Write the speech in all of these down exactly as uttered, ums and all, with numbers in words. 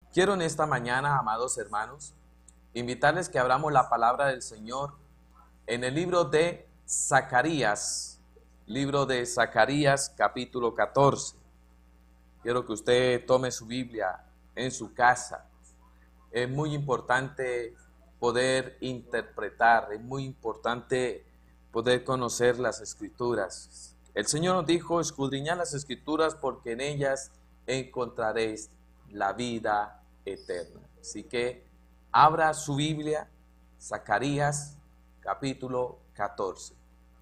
Quiero en esta mañana, amados hermanos, invitarles que abramos la palabra del Señor en el libro de Zacarías, libro de Zacarías capítulo catorce. Quiero que usted tome su Biblia en su casa. Es muy importante poder interpretar, es muy importante poder conocer las Escrituras. El Señor nos dijo: escudriñad las Escrituras porque en ellas encontraréis la vida eterna. Así que abra su Biblia, Zacarías capítulo catorce.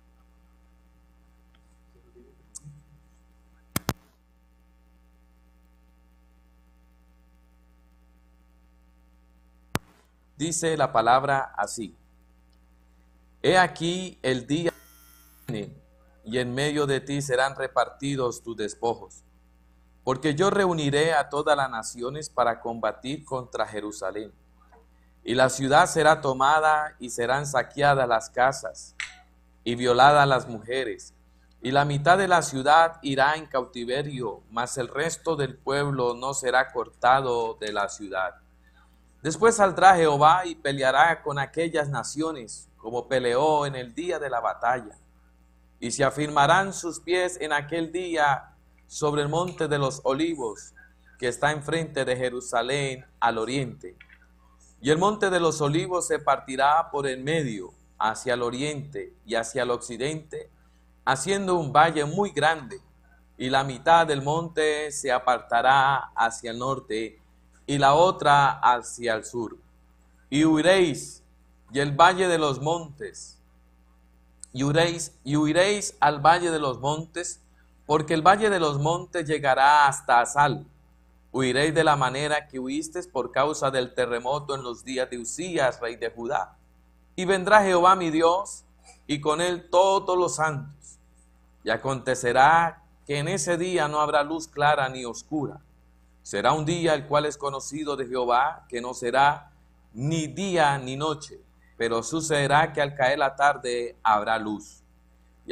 Dice la palabra así: He aquí el día viene, y en medio de ti serán repartidos tus despojos, porque yo reuniré a todas las naciones para combatir contra Jerusalén, y la ciudad será tomada y serán saqueadas las casas y violadas las mujeres, y la mitad de la ciudad irá en cautiverio, mas el resto del pueblo no será cortado de la ciudad. Después saldrá Jehová y peleará con aquellas naciones, como peleó en el día de la batalla, y se afirmarán sus pies en aquel día sobre el monte de los olivos, que está enfrente de Jerusalén al oriente. Y el monte de los olivos se partirá por el medio, hacia el oriente y hacia el occidente, haciendo un valle muy grande, y la mitad del monte se apartará hacia el norte, y la otra hacia el sur. Y huiréis, y el valle de los montes, y huiréis, y huiréis al valle de los montes, porque el valle de los montes llegará hasta Asal. Huiréis de la manera que huisteis por causa del terremoto en los días de Usías, rey de Judá. Y vendrá Jehová mi Dios, y con él todos los santos. Y acontecerá que en ese día no habrá luz clara ni oscura. Será un día el cual es conocido de Jehová, que no será ni día ni noche, pero sucederá que al caer la tarde habrá luz. Y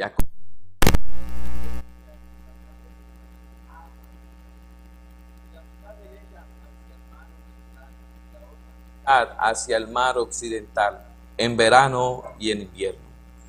hacia el mar occidental, en verano y en invierno.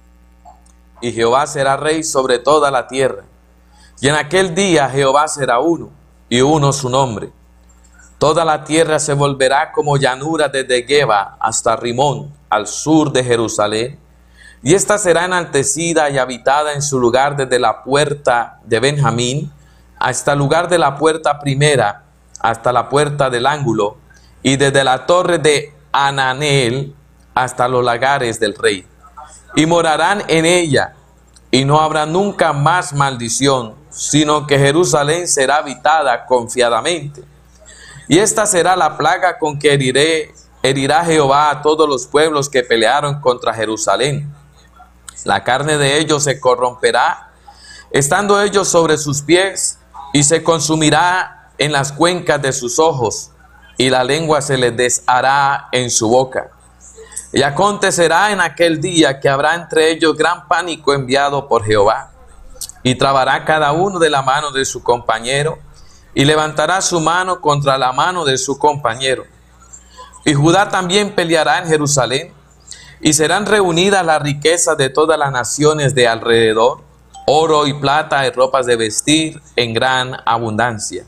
Y Jehová será rey sobre toda la tierra. Y en aquel día Jehová será uno, y uno su nombre. Toda la tierra se volverá como llanura desde Geba hasta Rimón, al sur de Jerusalén. Y ésta será enaltecida y habitada en su lugar desde la puerta de Benjamín hasta el lugar de la puerta primera, hasta la puerta del ángulo, y desde la torre de Ananel hasta los lagares del rey. Y morarán en ella, y no habrá nunca más maldición, sino que Jerusalén será habitada confiadamente. Y esta será la plaga con que heriré, herirá Jehová a todos los pueblos que pelearon contra Jerusalén. La carne de ellos se corromperá, estando ellos sobre sus pies, y se consumirá en las cuencas de sus ojos, y la lengua se les deshará en su boca. Y acontecerá en aquel día que habrá entre ellos gran pánico enviado por Jehová, y trabará cada uno de la mano de su compañero, y levantará su mano contra la mano de su compañero. Y Judá también peleará en Jerusalén, y serán reunidas las riquezas de todas las naciones de alrededor, oro y plata y ropas de vestir en gran abundancia.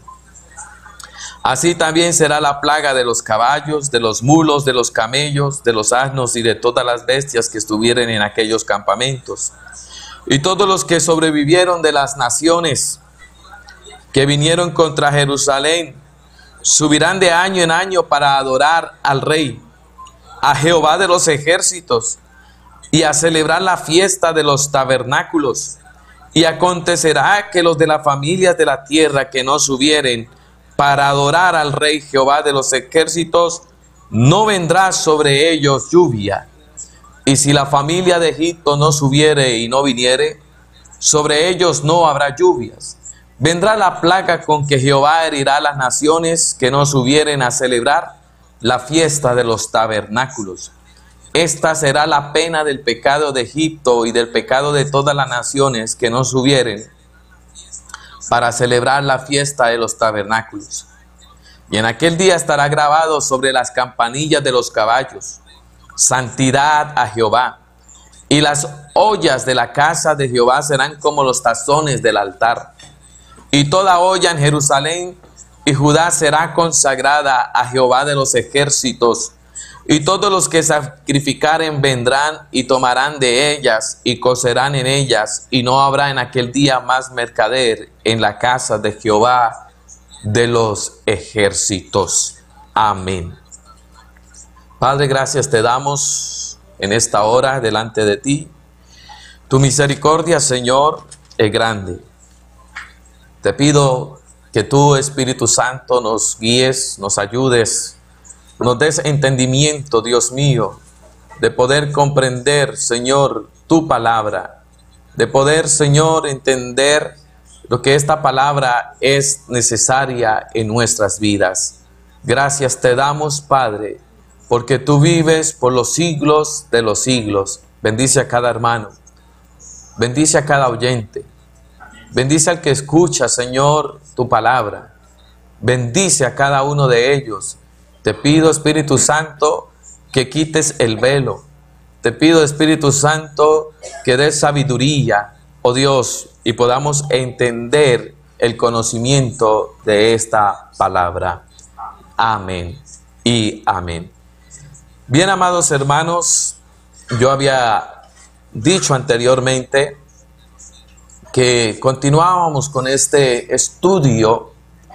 Así también será la plaga de los caballos, de los mulos, de los camellos, de los asnos y de todas las bestias que estuvieren en aquellos campamentos. Y todos los que sobrevivieron de las naciones que vinieron contra Jerusalén subirán de año en año para adorar al Rey, a Jehová de los ejércitos, y a celebrar la fiesta de los tabernáculos. Y acontecerá que los de las familias de la tierra que no subieren para adorar al Rey Jehová de los ejércitos, no vendrá sobre ellos lluvia. Y si la familia de Egipto no subiere y no viniere, sobre ellos no habrá lluvias. Vendrá la plaga con que Jehová herirá a las naciones que no subieren a celebrar la fiesta de los tabernáculos. Esta será la pena del pecado de Egipto y del pecado de todas las naciones que no subieren para celebrar la fiesta de los tabernáculos. Y en aquel día estará grabado sobre las campanillas de los caballos: santidad a Jehová. Y las ollas de la casa de Jehová serán como los tazones del altar. Y toda olla en Jerusalén y Judá será consagrada a Jehová de los ejércitos. Y todos los que sacrificaren vendrán y tomarán de ellas y cocerán en ellas. Y no habrá en aquel día más mercader en la casa de Jehová de los ejércitos. Amén. Padre, gracias te damos en esta hora delante de ti. Tu misericordia, Señor, es grande. Te pido que tú, Espíritu Santo, nos guíes, nos ayudes, nos des entendimiento, Dios mío, de poder comprender, Señor, tu palabra, de poder, Señor, entender lo que esta palabra es necesaria en nuestras vidas. Gracias te damos, Padre, porque tú vives por los siglos de los siglos. Bendice a cada hermano, bendice a cada oyente, bendice al que escucha, Señor, tu palabra. Bendice a cada uno de ellos. Te pido, Espíritu Santo, que quites el velo. Te pido, Espíritu Santo, que des sabiduría, oh Dios, y podamos entender el conocimiento de esta palabra. Amén y amén. Bien, amados hermanos, yo había dicho anteriormente que continuábamos con este estudio,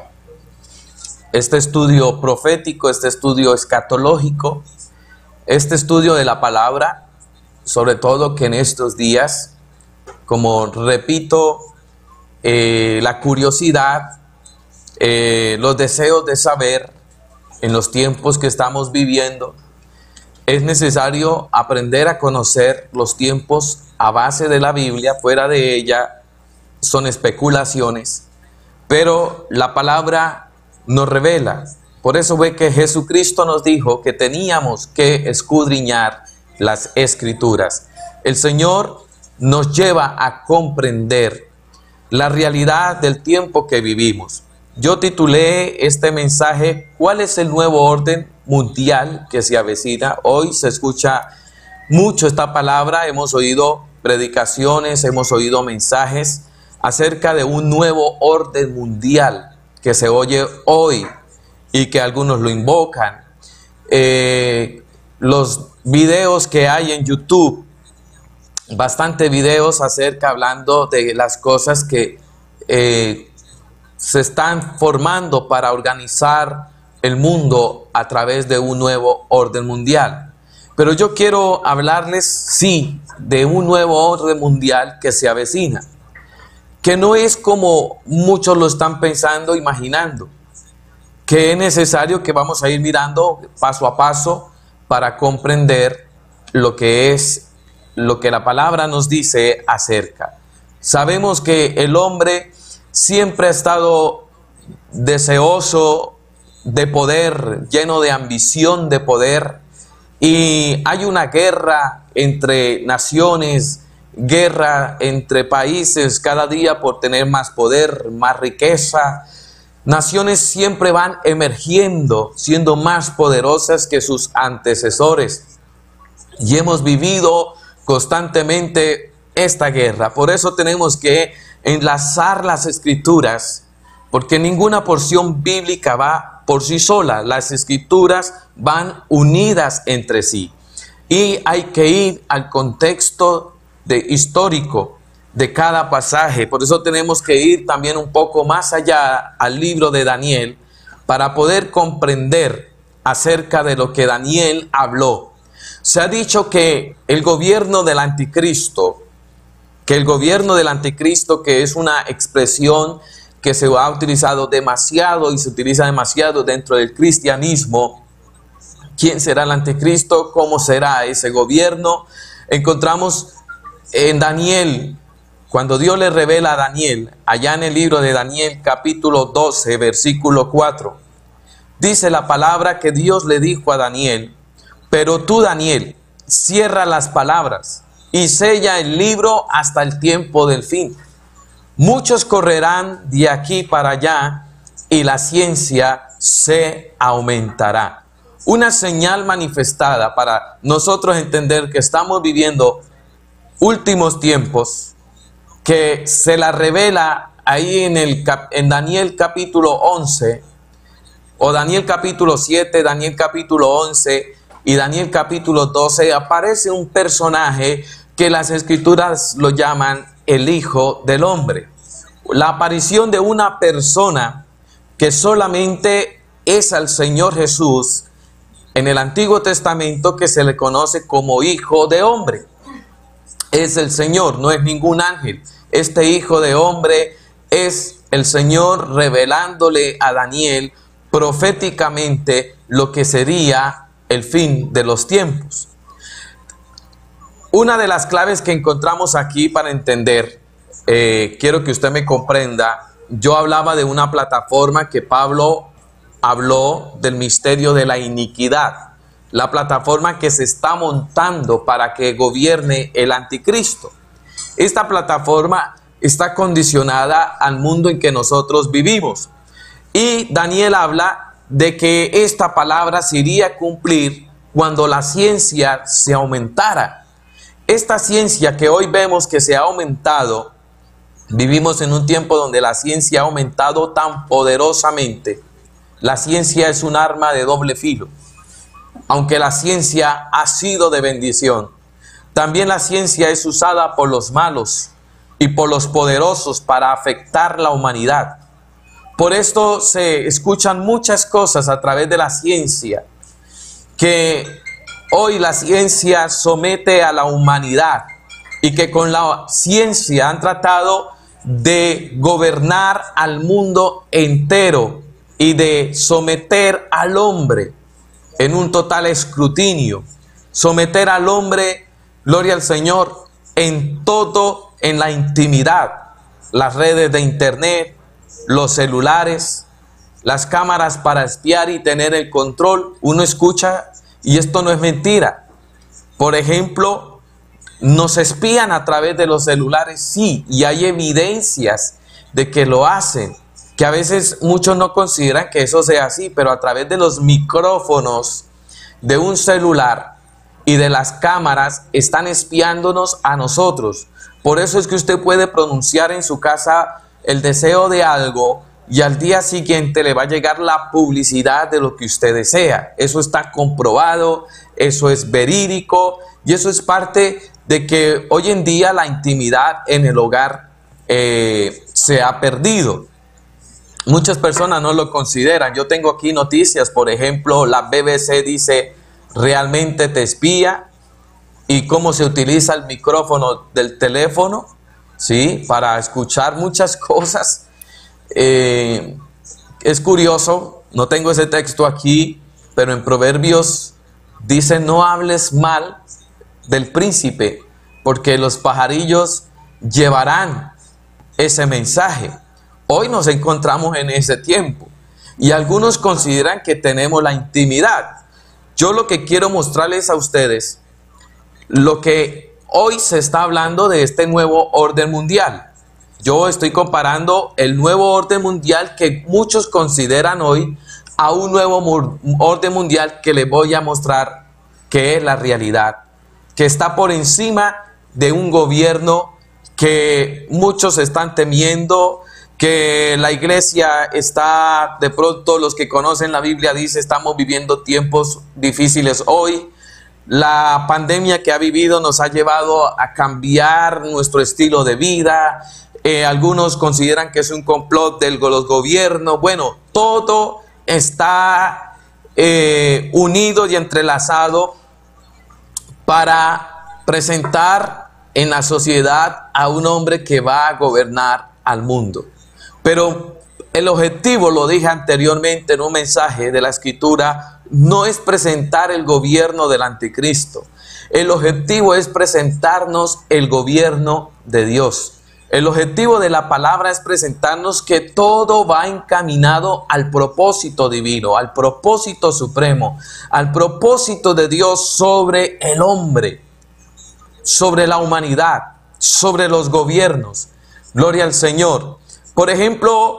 este estudio profético, este estudio escatológico, este estudio de la palabra, sobre todo que en estos días, como repito, eh, la curiosidad, eh, los deseos de saber en los tiempos que estamos viviendo, es necesario aprender a conocer los tiempos a base de la Biblia. Fuera de ella son especulaciones, pero la palabra nos revela. Por eso ve que Jesucristo nos dijo que teníamos que escudriñar las Escrituras. El Señor nos lleva a comprender la realidad del tiempo que vivimos. Yo titulé este mensaje: ¿cuál es el nuevo orden mundial que se avecina? Hoy se escucha mucho esta palabra, hemos oído predicaciones, hemos oído mensajes acerca de un nuevo orden mundial que se oye hoy y que algunos lo invocan. Eh, los videos que hay en YouTube, bastante videos acerca, hablando de las cosas que eh, se están formando para organizar el mundo a través de un nuevo orden mundial. Pero yo quiero hablarles, sí, de un nuevo orden mundial que se avecina, que no es como muchos lo están pensando, imaginando, que es necesario que vamos a ir mirando paso a paso para comprender lo que es, lo que la palabra nos dice acerca. Sabemos que el hombre siempre ha estado deseoso de poder, lleno de ambición de poder, y hay una guerra entre naciones, guerra entre países cada día por tener más poder, más riqueza. Naciones siempre van emergiendo, siendo más poderosas que sus antecesores, y hemos vivido constantemente esta guerra. Por eso tenemos que enlazar las Escrituras, porque ninguna porción bíblica va por sí sola. Las Escrituras van unidas entre sí, y hay que ir al contexto de, histórico de cada pasaje. Por eso tenemos que ir también un poco más allá al libro de Daniel, para poder comprender acerca de lo que Daniel habló. Se ha dicho que el gobierno del anticristo, que el gobierno del anticristo, que es una expresión que se ha utilizado demasiado y se utiliza demasiado dentro del cristianismo. ¿Quién será el anticristo? ¿Cómo será ese gobierno? Encontramos en Daniel, cuando Dios le revela a Daniel, allá en el libro de Daniel capítulo doce, versículo cuatro, dice la palabra que Dios le dijo a Daniel: pero tú, Daniel, cierra las palabras y sella el libro hasta el tiempo del fin. Muchos correrán de aquí para allá y la ciencia se aumentará. Una señal manifestada para nosotros entender que estamos viviendo últimos tiempos, que se la revela ahí en, el, en Daniel capítulo once, o Daniel capítulo siete, Daniel capítulo once y Daniel capítulo doce, aparece un personaje que las escrituras lo llaman el Hijo del Hombre. La aparición de una persona que solamente es al Señor Jesús en el Antiguo Testamento, que se le conoce como Hijo de Hombre. Es el Señor, no es ningún ángel. Este Hijo de Hombre es el Señor revelándole a Daniel proféticamente lo que sería el fin de los tiempos. Una de las claves que encontramos aquí para entender, eh, quiero que usted me comprenda, yo hablaba de una plataforma que Pablo habló del misterio de la iniquidad, la plataforma que se está montando para que gobierne el anticristo. Esta plataforma está condicionada al mundo en que nosotros vivimos. Y Daniel habla de que esta palabra se iría a cumplir cuando la ciencia se aumentara. Esta ciencia que hoy vemos que se ha aumentado, vivimos en un tiempo donde la ciencia ha aumentado tan poderosamente. La ciencia es un arma de doble filo. Aunque la ciencia ha sido de bendición, también la ciencia es usada por los malos y por los poderosos para afectar la humanidad. Por esto se escuchan muchas cosas a través de la ciencia, que hoy la ciencia somete a la humanidad y que con la ciencia han tratado de gobernar al mundo entero y de someter al hombre en un total escrutinio, someter al hombre, gloria al Señor, en todo, en la intimidad, las redes de internet, los celulares, las cámaras para espiar y tener el control. Uno escucha, y esto no es mentira. Por ejemplo, nos espían a través de los celulares, sí, y hay evidencias de que lo hacen, que a veces muchos no consideran que eso sea así, pero a través de los micrófonos de un celular y de las cámaras están espiándonos a nosotros. Por eso es que usted puede pronunciar en su casa el deseo de algo y al día siguiente le va a llegar la publicidad de lo que usted desea. Eso está comprobado, eso es verídico y eso es parte de que hoy en día la intimidad en el hogar eh, se ha perdido. Muchas personas no lo consideran. Yo tengo aquí noticias, por ejemplo, la B B C dice, ¿realmente te espía? Y cómo se utiliza el micrófono del teléfono, ¿sí? Para escuchar muchas cosas. Eh, es curioso, no tengo ese texto aquí, pero en Proverbios dice, no hables mal del príncipe, porque los pajarillos llevarán ese mensaje. Hoy nos encontramos en ese tiempo y algunos consideran que tenemos la intimidad. Yo lo que quiero mostrarles a ustedes, lo que hoy se está hablando de este nuevo orden mundial. Yo estoy comparando el nuevo orden mundial que muchos consideran hoy a un nuevo orden mundial que les voy a mostrar que es la realidad, que está por encima de un gobierno que muchos están temiendo, que la iglesia está, de pronto los que conocen la Biblia dice, estamos viviendo tiempos difíciles hoy. La pandemia que ha vivido nos ha llevado a cambiar nuestro estilo de vida. Eh, algunos consideran que es un complot de los gobiernos. Bueno, todo está eh, unido y entrelazado para presentar en la sociedad a un hombre que va a gobernar al mundo. Pero el objetivo, lo dije anteriormente en un mensaje de la Escritura, no es presentar el gobierno del anticristo. El objetivo es presentarnos el gobierno de Dios. El objetivo de la palabra es presentarnos que todo va encaminado al propósito divino, al propósito supremo, al propósito de Dios sobre el hombre, sobre la humanidad, sobre los gobiernos. Gloria al Señor. Por ejemplo,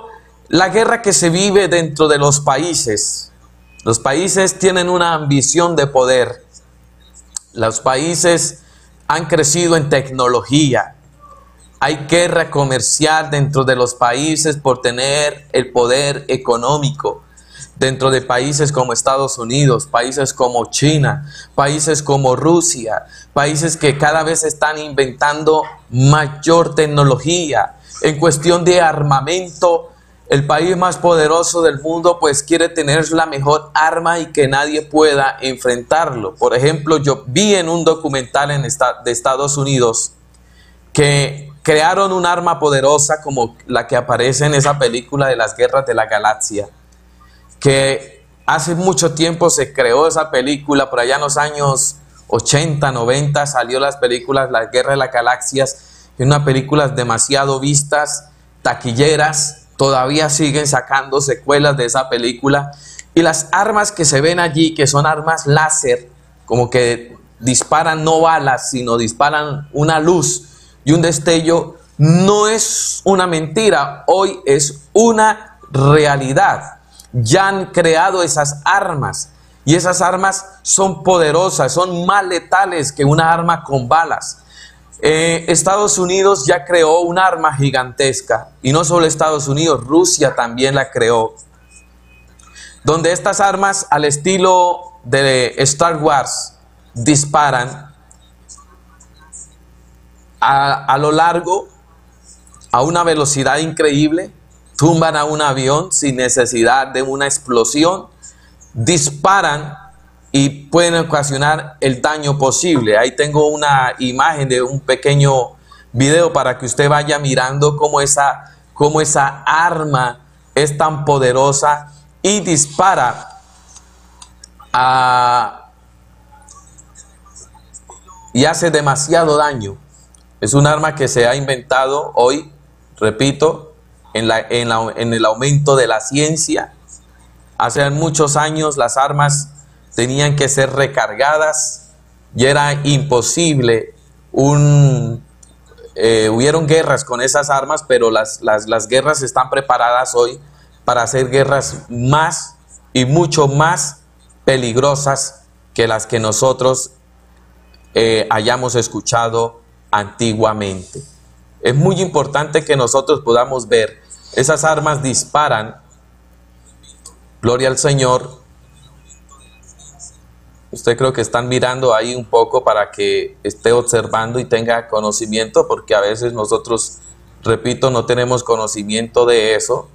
La guerra que se vive dentro de los países. Los países tienen una ambición de poder. Los países han crecido en tecnología. Hay guerra comercial dentro de los países por tener el poder económico. Dentro de países como Estados Unidos, países como China, países como Rusia, países que cada vez están inventando mayor tecnología. En cuestión de armamento, el país más poderoso del mundo pues quiere tener la mejor arma y que nadie pueda enfrentarlo. Por ejemplo, yo vi en un documental en esta, de Estados Unidos que crearon un arma poderosa como la que aparece en esa película de las Guerras de la Galaxia, que hace mucho tiempo se creó esa película, por allá en los años ochenta, noventa salió las películas Las Guerras de las Galaxias, una películas demasiado vistas, taquilleras, todavía siguen sacando secuelas de esa película, y las armas que se ven allí, que son armas láser, como que disparan no balas, sino disparan una luz y un destello, no es una mentira, hoy es una realidad. Ya han creado esas armas y esas armas son poderosas, son más letales que una arma con balas. Eh, Estados Unidos ya creó un arma gigantesca, y no solo Estados Unidos, Rusia también la creó, donde estas armas al estilo de Star Wars disparan a, a lo largo, a una velocidad increíble, tumban a un avión sin necesidad de una explosión, disparan y pueden ocasionar el daño posible. Ahí tengo una imagen de un pequeño video para que usted vaya mirando cómo esa, cómo esa arma es tan poderosa y dispara a, y hace demasiado daño. Es un arma que se ha inventado hoy, repito, En, la, en, la, en el aumento de la ciencia. Hace muchos años las armas tenían que ser recargadas y era imposible. Un, eh, hubieron guerras con esas armas, pero las, las, las guerras están preparadas hoy para hacer guerras más y mucho más peligrosas que las que nosotros eh, hayamos escuchado antiguamente. Es muy importante que nosotros podamos ver. Esas armas disparan, gloria al Señor. Usted creo que están mirando ahí un poco para que esté observando y tenga conocimiento, porque a veces nosotros, repito, no tenemos conocimiento de eso.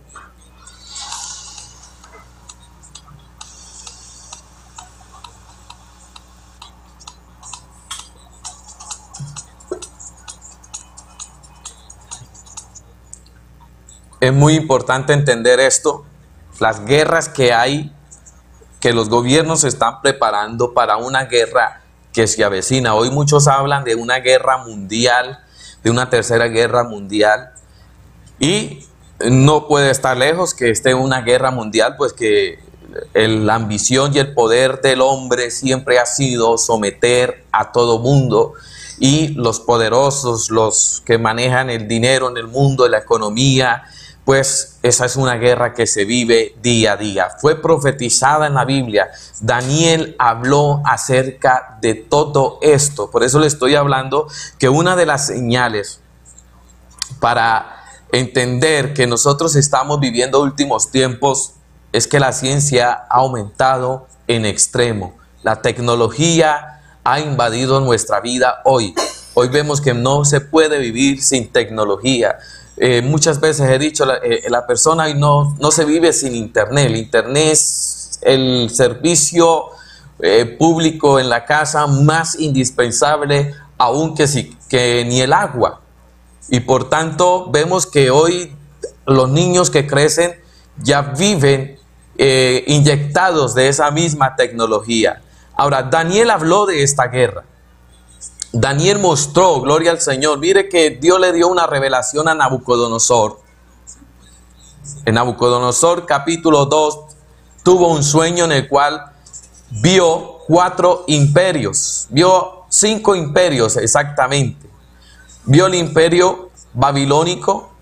Es muy importante entender esto, las guerras que hay, que los gobiernos se están preparando para una guerra que se avecina. Hoy muchos hablan de una guerra mundial, de una tercera guerra mundial, y no puede estar lejos que esté una guerra mundial, pues que el, la ambición y el poder del hombre siempre ha sido someter a todo mundo, y los poderosos, los que manejan el dinero en el mundo, la economía, pues esa es una guerra que se vive día a día. Fue profetizada en la Biblia. Daniel habló acerca de todo esto. Por eso le estoy hablando que una de las señales para entender que nosotros estamos viviendo últimos tiempos es que la ciencia ha aumentado en extremo. La tecnología ha invadido nuestra vida hoy. Hoy vemos que no se puede vivir sin tecnología. Eh, muchas veces he dicho, la, eh, la persona no, no se vive sin internet. El internet es el servicio eh, público en la casa más indispensable aún que, si, que ni el agua. Y por tanto vemos que hoy los niños que crecen ya viven eh, inyectados de esa misma tecnología. Ahora, Daniel habló de esta guerra. Daniel mostró, gloria al Señor, mire que Dios le dio una revelación a Nabucodonosor. En Nabucodonosor capítulo dos tuvo un sueño en el cual vio cuatro imperios, vio cinco imperios exactamente. Vio el imperio babilónico,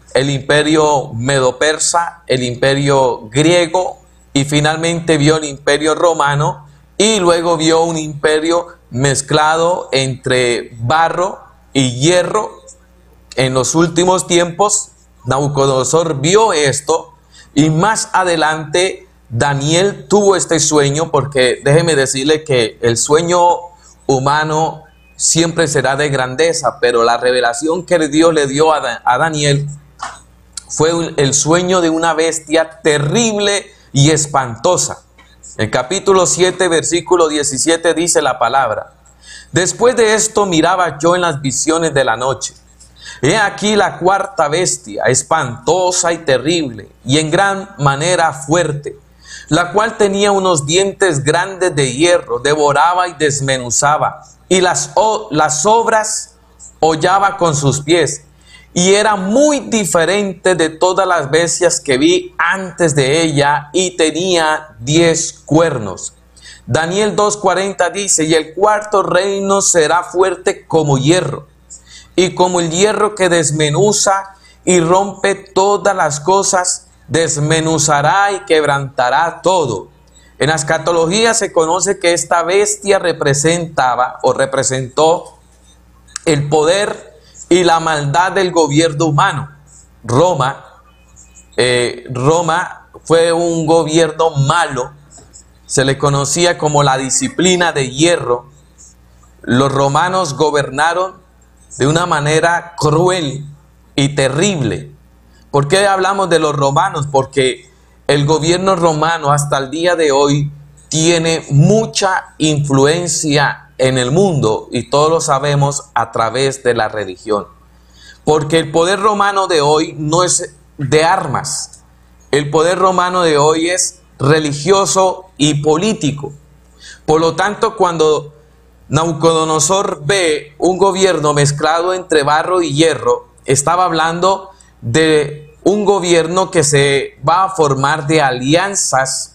el imperio medo-persa, el imperio griego y finalmente vio el imperio romano y luego vio un imperio mezclado entre barro y hierro. En los últimos tiempos Nabucodonosor vio esto y más adelante Daniel tuvo este sueño, porque déjeme decirle que el sueño humano siempre será de grandeza, pero la revelación que Dios le dio a, a Daniel fue el sueño de una bestia terrible y espantosa. El capítulo siete, versículo diecisiete dice la palabra: después de esto miraba yo en las visiones de la noche. He aquí la cuarta bestia, espantosa y terrible, y en gran manera fuerte, la cual tenía unos dientes grandes de hierro, devoraba y desmenuzaba, y las, las obras hollaba con sus pies, y era muy diferente de todas las bestias que vi antes de ella, y tenía diez cuernos. Daniel dos cuarenta dice: y el cuarto reino será fuerte como hierro, y como el hierro que desmenuza y rompe todas las cosas, desmenuzará y quebrantará todo. En la escatología se conoce que esta bestia representaba o representó el poder y la maldad del gobierno humano. Roma, eh, Roma fue un gobierno malo, se le conocía como la disciplina de hierro. Los romanos gobernaron de una manera cruel y terrible. ¿Por qué hablamos de los romanos? Porque el gobierno romano hasta el día de hoy tiene mucha influencia en el mundo, y todos lo sabemos a través de la religión. Porque el poder romano de hoy no es de armas. El poder romano de hoy es religioso y político. Por lo tanto, cuando Nabucodonosor ve un gobierno mezclado entre barro y hierro, estaba hablando de un gobierno que se va a formar de alianzas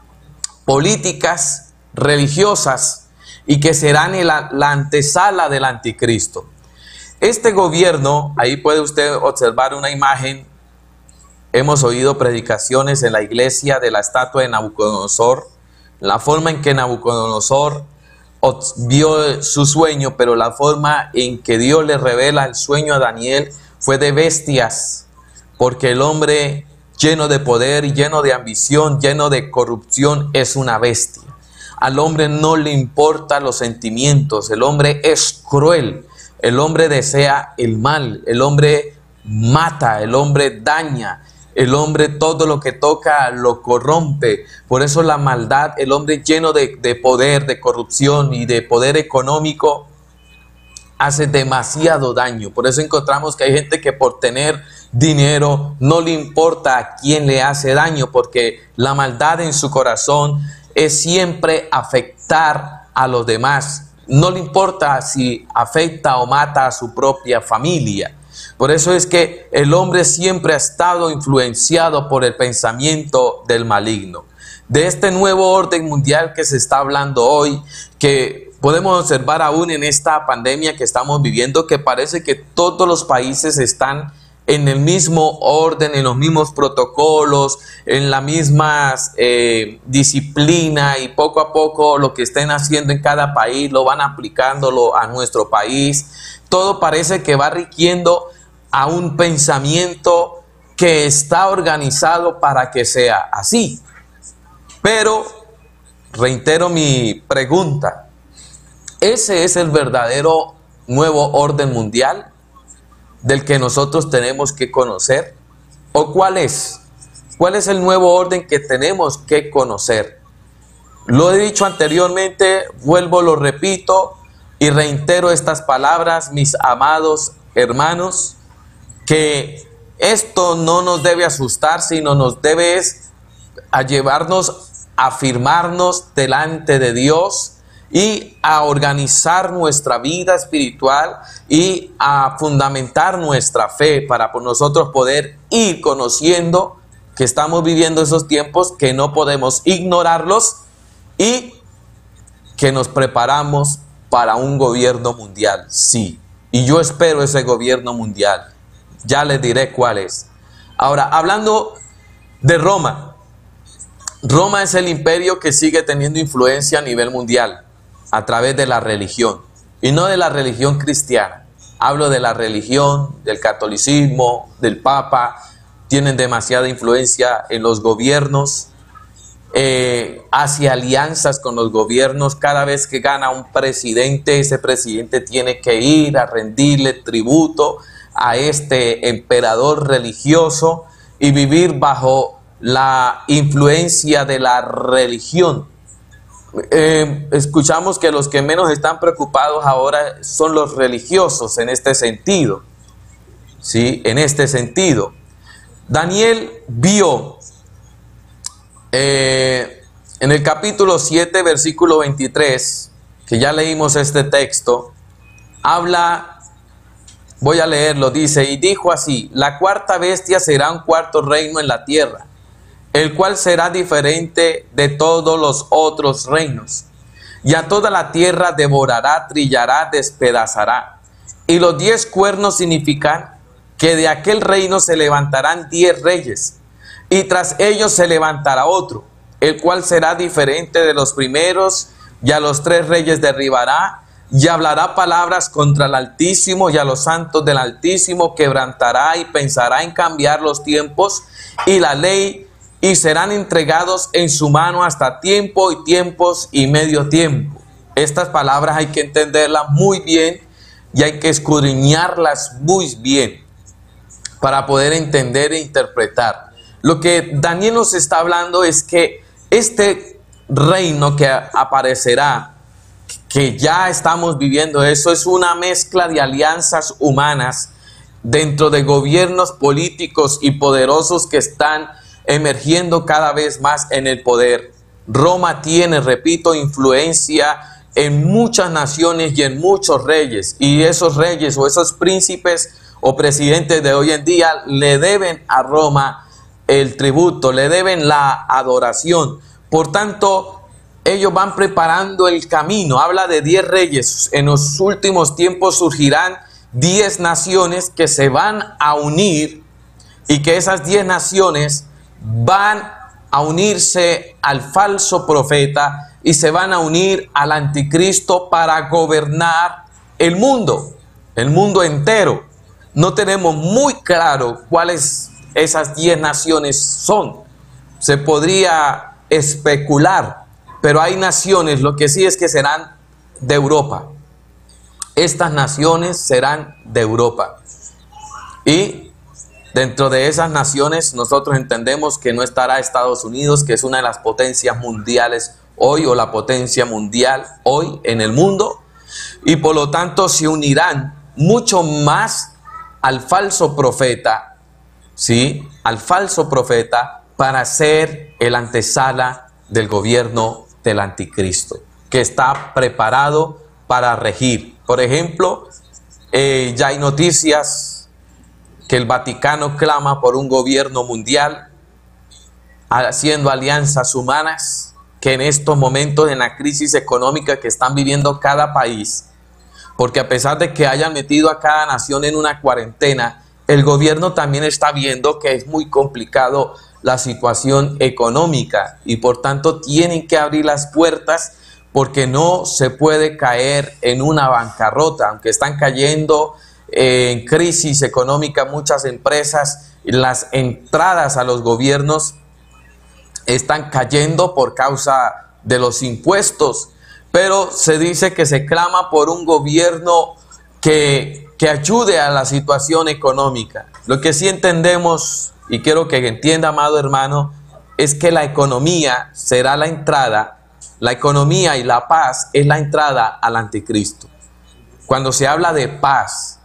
políticas, religiosas, y que serán la, la antesala del anticristo. Este gobierno, ahí puede usted observar una imagen. Hemos oído predicaciones en la iglesia de la estatua de Nabucodonosor, la forma en que Nabucodonosor vio su sueño, pero la forma en que Dios le revela el sueño a Daniel fue de bestias, porque el hombre lleno de poder, lleno de ambición, lleno de corrupción es una bestia. Al hombre no le importan los sentimientos, el hombre es cruel, el hombre desea el mal, el hombre mata, el hombre daña, el hombre todo lo que toca lo corrompe. Por eso la maldad, el hombre lleno de, de poder, de corrupción y de poder económico hace demasiado daño. Por eso encontramos que hay gente que por tener dinero no le importa a quién le hace daño, porque la maldad en su corazón es siempre afectar a los demás. No le importa si afecta o mata a su propia familia. Por eso es que el hombre siempre ha estado influenciado por el pensamiento del maligno. De este nuevo orden mundial que se está hablando hoy, que podemos observar aún en esta pandemia que estamos viviendo, que parece que todos los países están en el mismo orden, en los mismos protocolos, en la misma eh, disciplina, y poco a poco lo que estén haciendo en cada país lo van aplicándolo a nuestro país. Todo parece que va rigiendo a un pensamiento que está organizado para que sea así. Pero reitero mi pregunta: ¿ese es el verdadero nuevo orden mundial del que nosotros tenemos que conocer? ¿O cuál es? ¿Cuál es el nuevo orden que tenemos que conocer? Lo he dicho anteriormente, vuelvo, lo repito y reitero estas palabras, mis amados hermanos, que esto no nos debe asustar, sino nos debe a llevarnos a afirmarnos delante de Dios y a organizar nuestra vida espiritual y a fundamentar nuestra fe para por nosotros poder ir conociendo que estamos viviendo esos tiempos, que no podemos ignorarlos y que nos preparamos para un gobierno mundial. Sí, y yo espero ese gobierno mundial. Ya les diré cuál es. Ahora, hablando de Roma. Roma es el imperio que sigue teniendo influencia a nivel mundial a través de la religión. Y no de la religión cristiana. Hablo de la religión, del catolicismo, del papa. Tienen demasiada influencia en los gobiernos. Eh, hace alianzas con los gobiernos. Cada vez que gana un presidente, ese presidente tiene que ir a rendirle tributo a este emperador religioso y vivir bajo la influencia de la religión. Eh, escuchamos que los que menos están preocupados ahora son los religiosos en este sentido. ¿Sí? En este sentido. Daniel vio eh, en el capítulo siete, versículo veintitrés, que ya leímos este texto, habla, voy a leerlo, dice, y dijo así, la cuarta bestia será un cuarto reino en la tierra, el cual será diferente de todos los otros reinos, y a toda la tierra devorará, trillará, despedazará. Y los diez cuernos significan que de aquel reino se levantarán diez reyes, y tras ellos se levantará otro, el cual será diferente de los primeros, y a los tres reyes derribará, y hablará palabras contra el Altísimo, y a los santos del Altísimo quebrantará, y pensará en cambiar los tiempos y la ley, y serán entregados en su mano hasta tiempo y tiempos y medio tiempo. Estas palabras hay que entenderlas muy bien y hay que escudriñarlas muy bien para poder entender e interpretar. Lo que Daniel nos está hablando es que este reino que aparecerá, que ya estamos viviendo eso, es una mezcla de alianzas humanas dentro de gobiernos políticos y poderosos que están emergiendo cada vez más en el poder. Roma tiene, repito, influencia en muchas naciones y en muchos reyes, y esos reyes o esos príncipes o presidentes de hoy en día le deben a Roma el tributo, le deben la adoración. Por tanto, ellos van preparando el camino. Habla de diez reyes. En los últimos tiempos surgirán diez naciones que se van a unir, y que esas diez naciones van a unirse al falso profeta y se van a unir al anticristo para gobernar el mundo, el mundo entero. No tenemos muy claro cuáles esas diez naciones son. Se podría especular, pero hay naciones, lo que sí es que serán de Europa. Estas naciones serán de Europa. Y dentro de esas naciones nosotros entendemos que no estará Estados Unidos, que es una de las potencias mundiales hoy, o la potencia mundial hoy en el mundo. Y por lo tanto se unirán mucho más al falso profeta, ¿sí? Al falso profeta para ser el antesala del gobierno del anticristo, que está preparado para regir. Por ejemplo, eh, ya hay noticias que el Vaticano clama por un gobierno mundial, haciendo alianzas humanas, que en estos momentos, en la crisis económica que están viviendo cada país, porque a pesar de que hayan metido a cada nación en una cuarentena, el gobierno también está viendo que es muy complicado la situación económica, y por tanto tienen que abrir las puertas, porque no se puede caer en una bancarrota. Aunque están cayendo en crisis económica muchas empresas, las entradas a los gobiernos están cayendo por causa de los impuestos, pero se dice que se clama por un gobierno que, que ayude a la situación económica. Lo que sí entendemos, y quiero que entienda, amado hermano, es que la economía será la entrada, la economía y la paz es la entrada al anticristo. Cuando se habla de paz,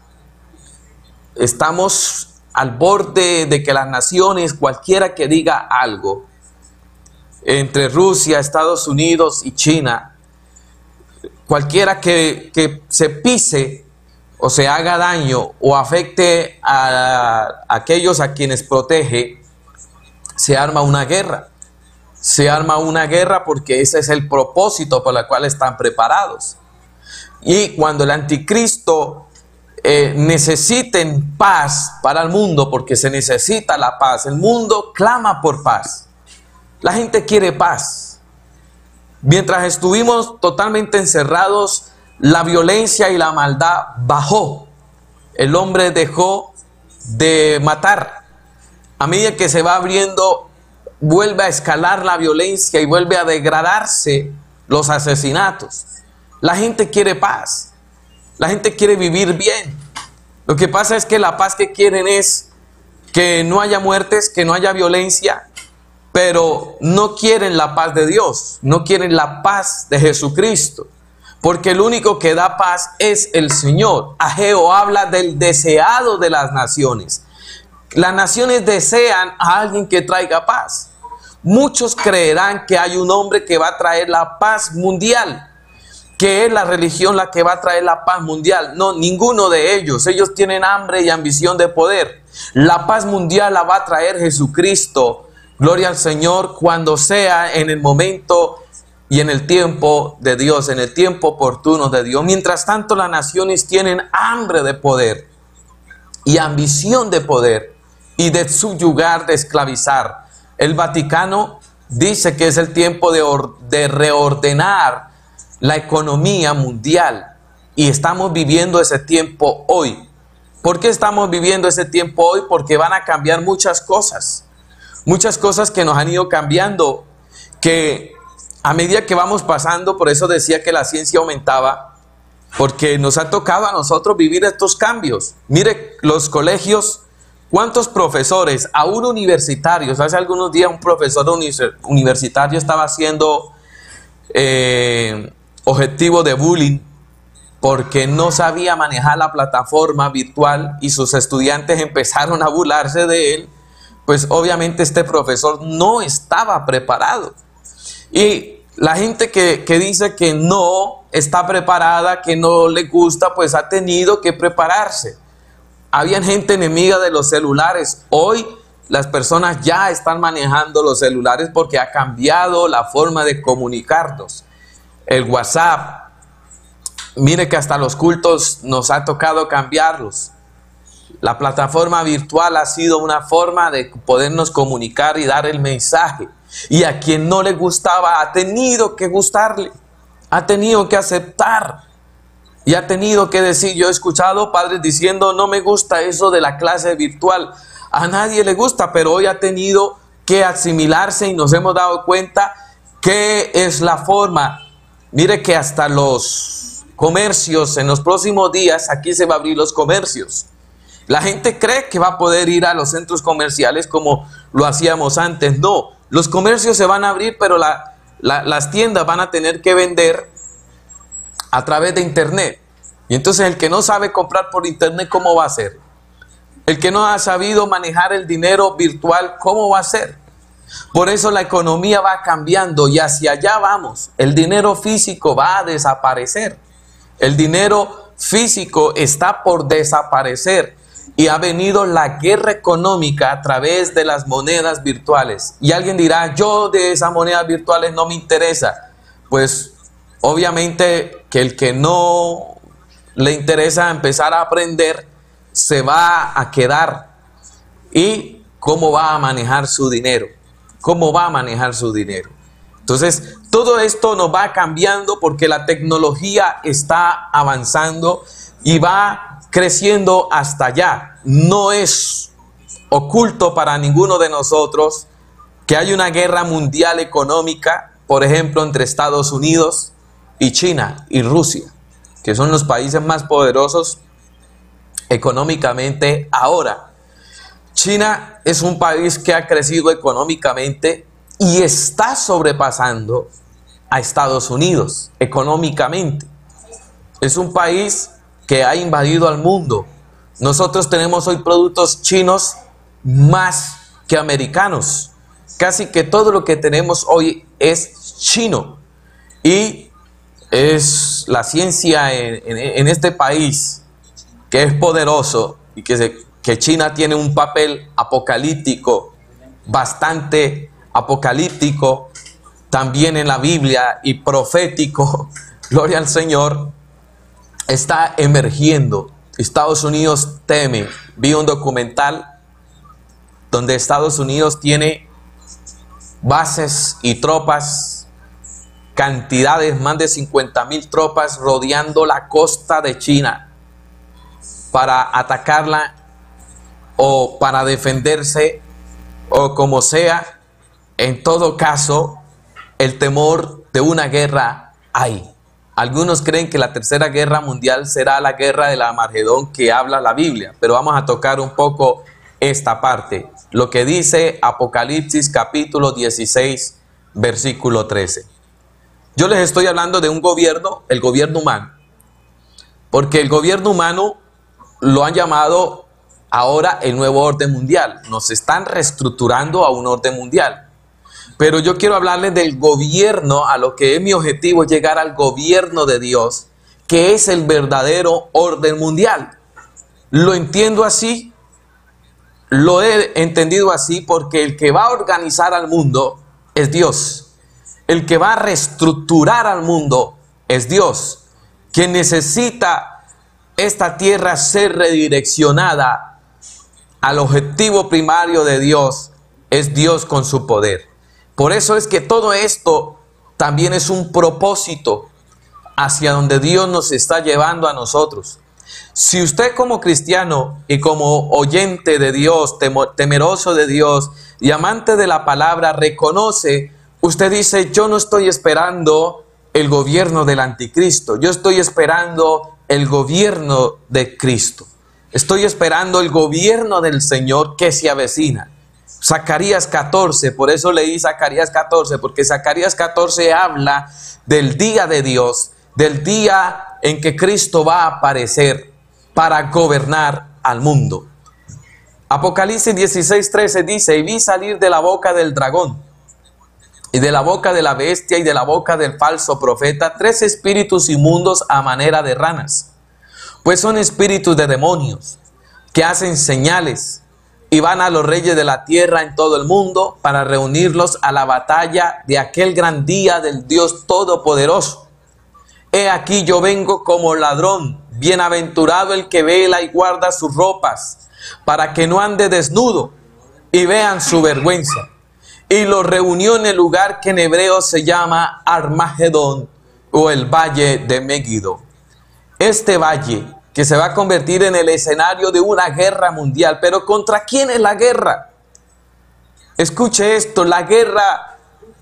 estamos al borde de que las naciones, cualquiera que diga algo, entre Rusia, Estados Unidos y China, cualquiera que, que se pise o se haga daño o afecte a, a aquellos a quienes protege, se arma una guerra. Se arma una guerra porque ese es el propósito por el cual están preparados. Y cuando el anticristo eh, necesiten paz para el mundo, porque se necesita la paz. El mundo clama por paz. La gente quiere paz. Mientras estuvimos totalmente encerrados, la violencia y la maldad bajó. El hombre dejó de matar. A medida que se va abriendo, vuelve a escalar la violencia y vuelve a degradarse los asesinatos. La gente quiere paz. La gente quiere vivir bien. Lo que pasa es que la paz que quieren es que no haya muertes, que no haya violencia, pero no quieren la paz de Dios, no quieren la paz de Jesucristo, porque el único que da paz es el Señor. Ageo habla del deseado de las naciones. Las naciones desean a alguien que traiga paz. Muchos creerán que hay un hombre que va a traer la paz mundial, que es la religión la que va a traer la paz mundial. No, ninguno de ellos. Ellos tienen hambre y ambición de poder. La paz mundial la va a traer Jesucristo. Gloria al Señor, cuando sea en el momento y en el tiempo de Dios, en el tiempo oportuno de Dios. Mientras tanto, las naciones tienen hambre de poder y ambición de poder y de subyugar, de esclavizar. El Vaticano dice que es el tiempo de, de reordenar la economía mundial, y estamos viviendo ese tiempo hoy. ¿Por qué estamos viviendo ese tiempo hoy? Porque van a cambiar muchas cosas. Muchas cosas que nos han ido cambiando, que a medida que vamos pasando, por eso decía que la ciencia aumentaba, porque nos ha tocado a nosotros vivir estos cambios. Mire, los colegios, cuántos profesores, aún universitarios, hace algunos días un profesor universitario estaba haciendo eh, objetivo de bullying porque no sabía manejar la plataforma virtual y sus estudiantes empezaron a burlarse de él. Pues obviamente este profesor no estaba preparado. Y la gente que, que dice que no está preparada, que no le gusta, pues ha tenido que prepararse. Había gente enemiga de los celulares. Hoy las personas ya están manejando los celulares porque ha cambiado la forma de comunicarnos. El WhatsApp, mire que hasta los cultos nos ha tocado cambiarlos. La plataforma virtual ha sido una forma de podernos comunicar y dar el mensaje. Y a quien no le gustaba ha tenido que gustarle, ha tenido que aceptar y ha tenido que decir. Yo he escuchado padres diciendo: no me gusta eso de la clase virtual. A nadie le gusta, pero hoy ha tenido que asimilarse y nos hemos dado cuenta que es la forma. Mire que hasta los comercios, en los próximos días, aquí se va a abrir los comercios. La gente cree que va a poder ir a los centros comerciales como lo hacíamos antes. No, los comercios se van a abrir, pero la, la, las tiendas van a tener que vender a través de internet. Y entonces el que no sabe comprar por internet, ¿cómo va a hacer? El que no ha sabido manejar el dinero virtual, ¿cómo va a hacer? Por eso la economía va cambiando y hacia allá vamos. El dinero físico va a desaparecer. El dinero físico está por desaparecer. Y ha venido la guerra económica a través de las monedas virtuales. Y alguien dirá: yo de esas monedas virtuales no me interesa. Pues obviamente que el que no le interesa empezar a aprender se va a quedar. ¿Y cómo va a manejar su dinero? ¿Cómo va a manejar su dinero? Entonces, todo esto nos va cambiando porque la tecnología está avanzando y va creciendo hasta allá. No es oculto para ninguno de nosotros que hay una guerra mundial económica, por ejemplo, entre Estados Unidos y China y Rusia, que son los países más poderosos económicamente ahora. China es un país que ha crecido económicamente y está sobrepasando a Estados Unidos económicamente. Es un país que ha invadido al mundo. Nosotros tenemos hoy productos chinos más que americanos. Casi que todo lo que tenemos hoy es chino. Y es la ciencia en, en, en este país que es poderoso y que, se, que China tiene un papel apocalíptico, bastante apocalíptico, también en la Biblia, y profético, gloria al Señor, está emergiendo Estados Unidos teme. Vi un documental donde Estados Unidos tiene bases y tropas, cantidades, más de cincuenta mil tropas rodeando la costa de China para atacarla o para defenderse o como sea. En todo caso, el temor de una guerra hay. Algunos creen que la tercera guerra mundial será la guerra del Armagedón que habla la Biblia, pero vamos a tocar un poco esta parte, lo que dice Apocalipsis capítulo dieciséis, versículo trece. Yo les estoy hablando de un gobierno, el gobierno humano, porque el gobierno humano lo han llamado ahora el nuevo orden mundial. Nos están reestructurando a un orden mundial. Pero yo quiero hablarles del gobierno, a lo que es mi objetivo, llegar al gobierno de Dios, que es el verdadero orden mundial. Lo entiendo así, lo he entendido así, porque el que va a organizar al mundo es Dios. El que va a reestructurar al mundo es Dios. Quien necesita esta tierra ser redireccionada al objetivo primario de Dios es Dios con su poder. Por eso es que todo esto también es un propósito hacia donde Dios nos está llevando a nosotros. Si usted como cristiano y como oyente de Dios, temeroso de Dios y amante de la palabra, reconoce, usted dice: yo no estoy esperando el gobierno del anticristo, yo estoy esperando el gobierno de Cristo. Estoy esperando el gobierno del Señor que se avecina. Zacarías catorce, por eso leí Zacarías catorce, porque Zacarías catorce habla del día de Dios, del día en que Cristo va a aparecer para gobernar al mundo. Apocalipsis dieciséis, trece dice: y vi salir de la boca del dragón, y de la boca de la bestia, y de la boca del falso profeta, tres espíritus inmundos a manera de ranas, pues son espíritus de demonios, que hacen señales, y van a los reyes de la tierra en todo el mundo para reunirlos a la batalla de aquel gran día del Dios Todopoderoso. He aquí yo vengo como ladrón, bienaventurado el que vela y guarda sus ropas, para que no ande desnudo y vean su vergüenza. Y los reunió en el lugar que en hebreo se llama Armagedón, o el valle de Megiddo. Este valle que se va a convertir en el escenario de una guerra mundial. ¿Pero contra quién es la guerra? Escuche esto: la guerra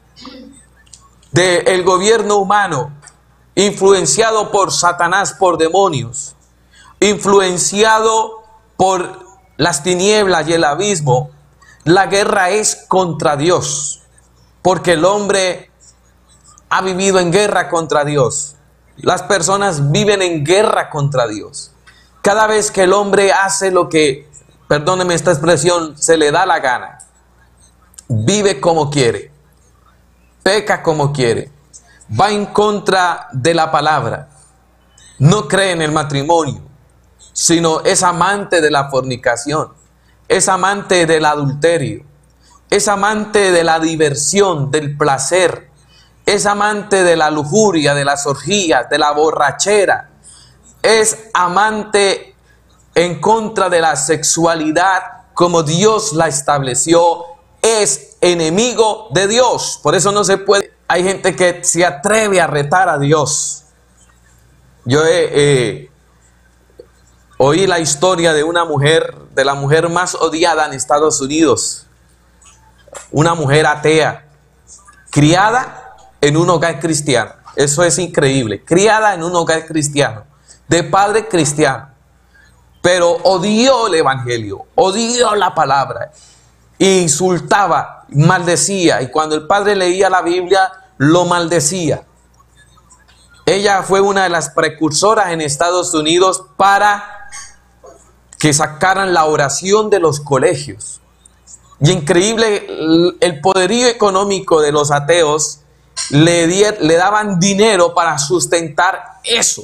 del gobierno humano, influenciado por Satanás, por demonios, influenciado por las tinieblas y el abismo. La guerra es contra Dios, porque el hombre ha vivido en guerra contra Dios. Las personas viven en guerra contra Dios. Cada vez que el hombre hace lo que, perdóneme esta expresión, se le da la gana, vive como quiere, peca como quiere, va en contra de la palabra, no cree en el matrimonio, sino es amante de la fornicación, es amante del adulterio, es amante de la diversión, del placer, es amante de la lujuria, de las orgías, de la borrachera, es amante en contra de la sexualidad como Dios la estableció, es enemigo de Dios. Por eso no se puede, hay gente que se atreve a retar a Dios. Yo he, eh, oí la historia de una mujer, de la mujer más odiada en Estados Unidos, una mujer atea, criada en un hogar cristiano. Eso es increíble. Criada en un hogar cristiano, de padre cristiano, pero odió el evangelio, odió la palabra, insultaba, maldecía, y cuando el padre leía la Biblia, lo maldecía. Ella fue una de las precursoras en Estados Unidos para que sacaran la oración de los colegios. Y increíble, el poderío económico de los ateos le, le daban dinero para sustentar eso.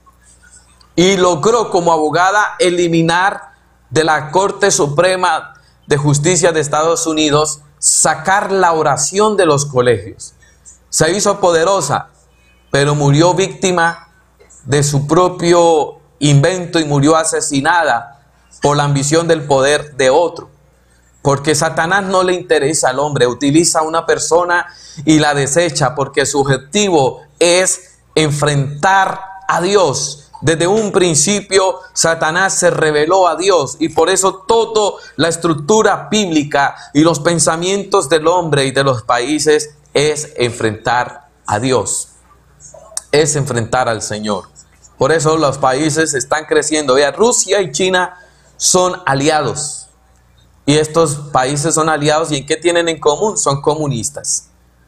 Y logró como abogada eliminar de la Corte Suprema de Justicia de Estados Unidos, sacar la oración de los colegios. Se hizo poderosa, pero murió víctima de su propio invento y murió asesinada por la ambición del poder de otro. Porque Satanás no le interesa al hombre, utiliza a una persona y la desecha porque su objetivo es enfrentar a Dios. Desde un principio Satanás se rebeló a Dios y por eso toda la estructura bíblica y los pensamientos del hombre y de los países es enfrentar a Dios, es enfrentar al Señor. Por eso los países están creciendo. Vea, Rusia y China son aliados y estos países son aliados, ¿y en qué tienen en común? Son comunistas.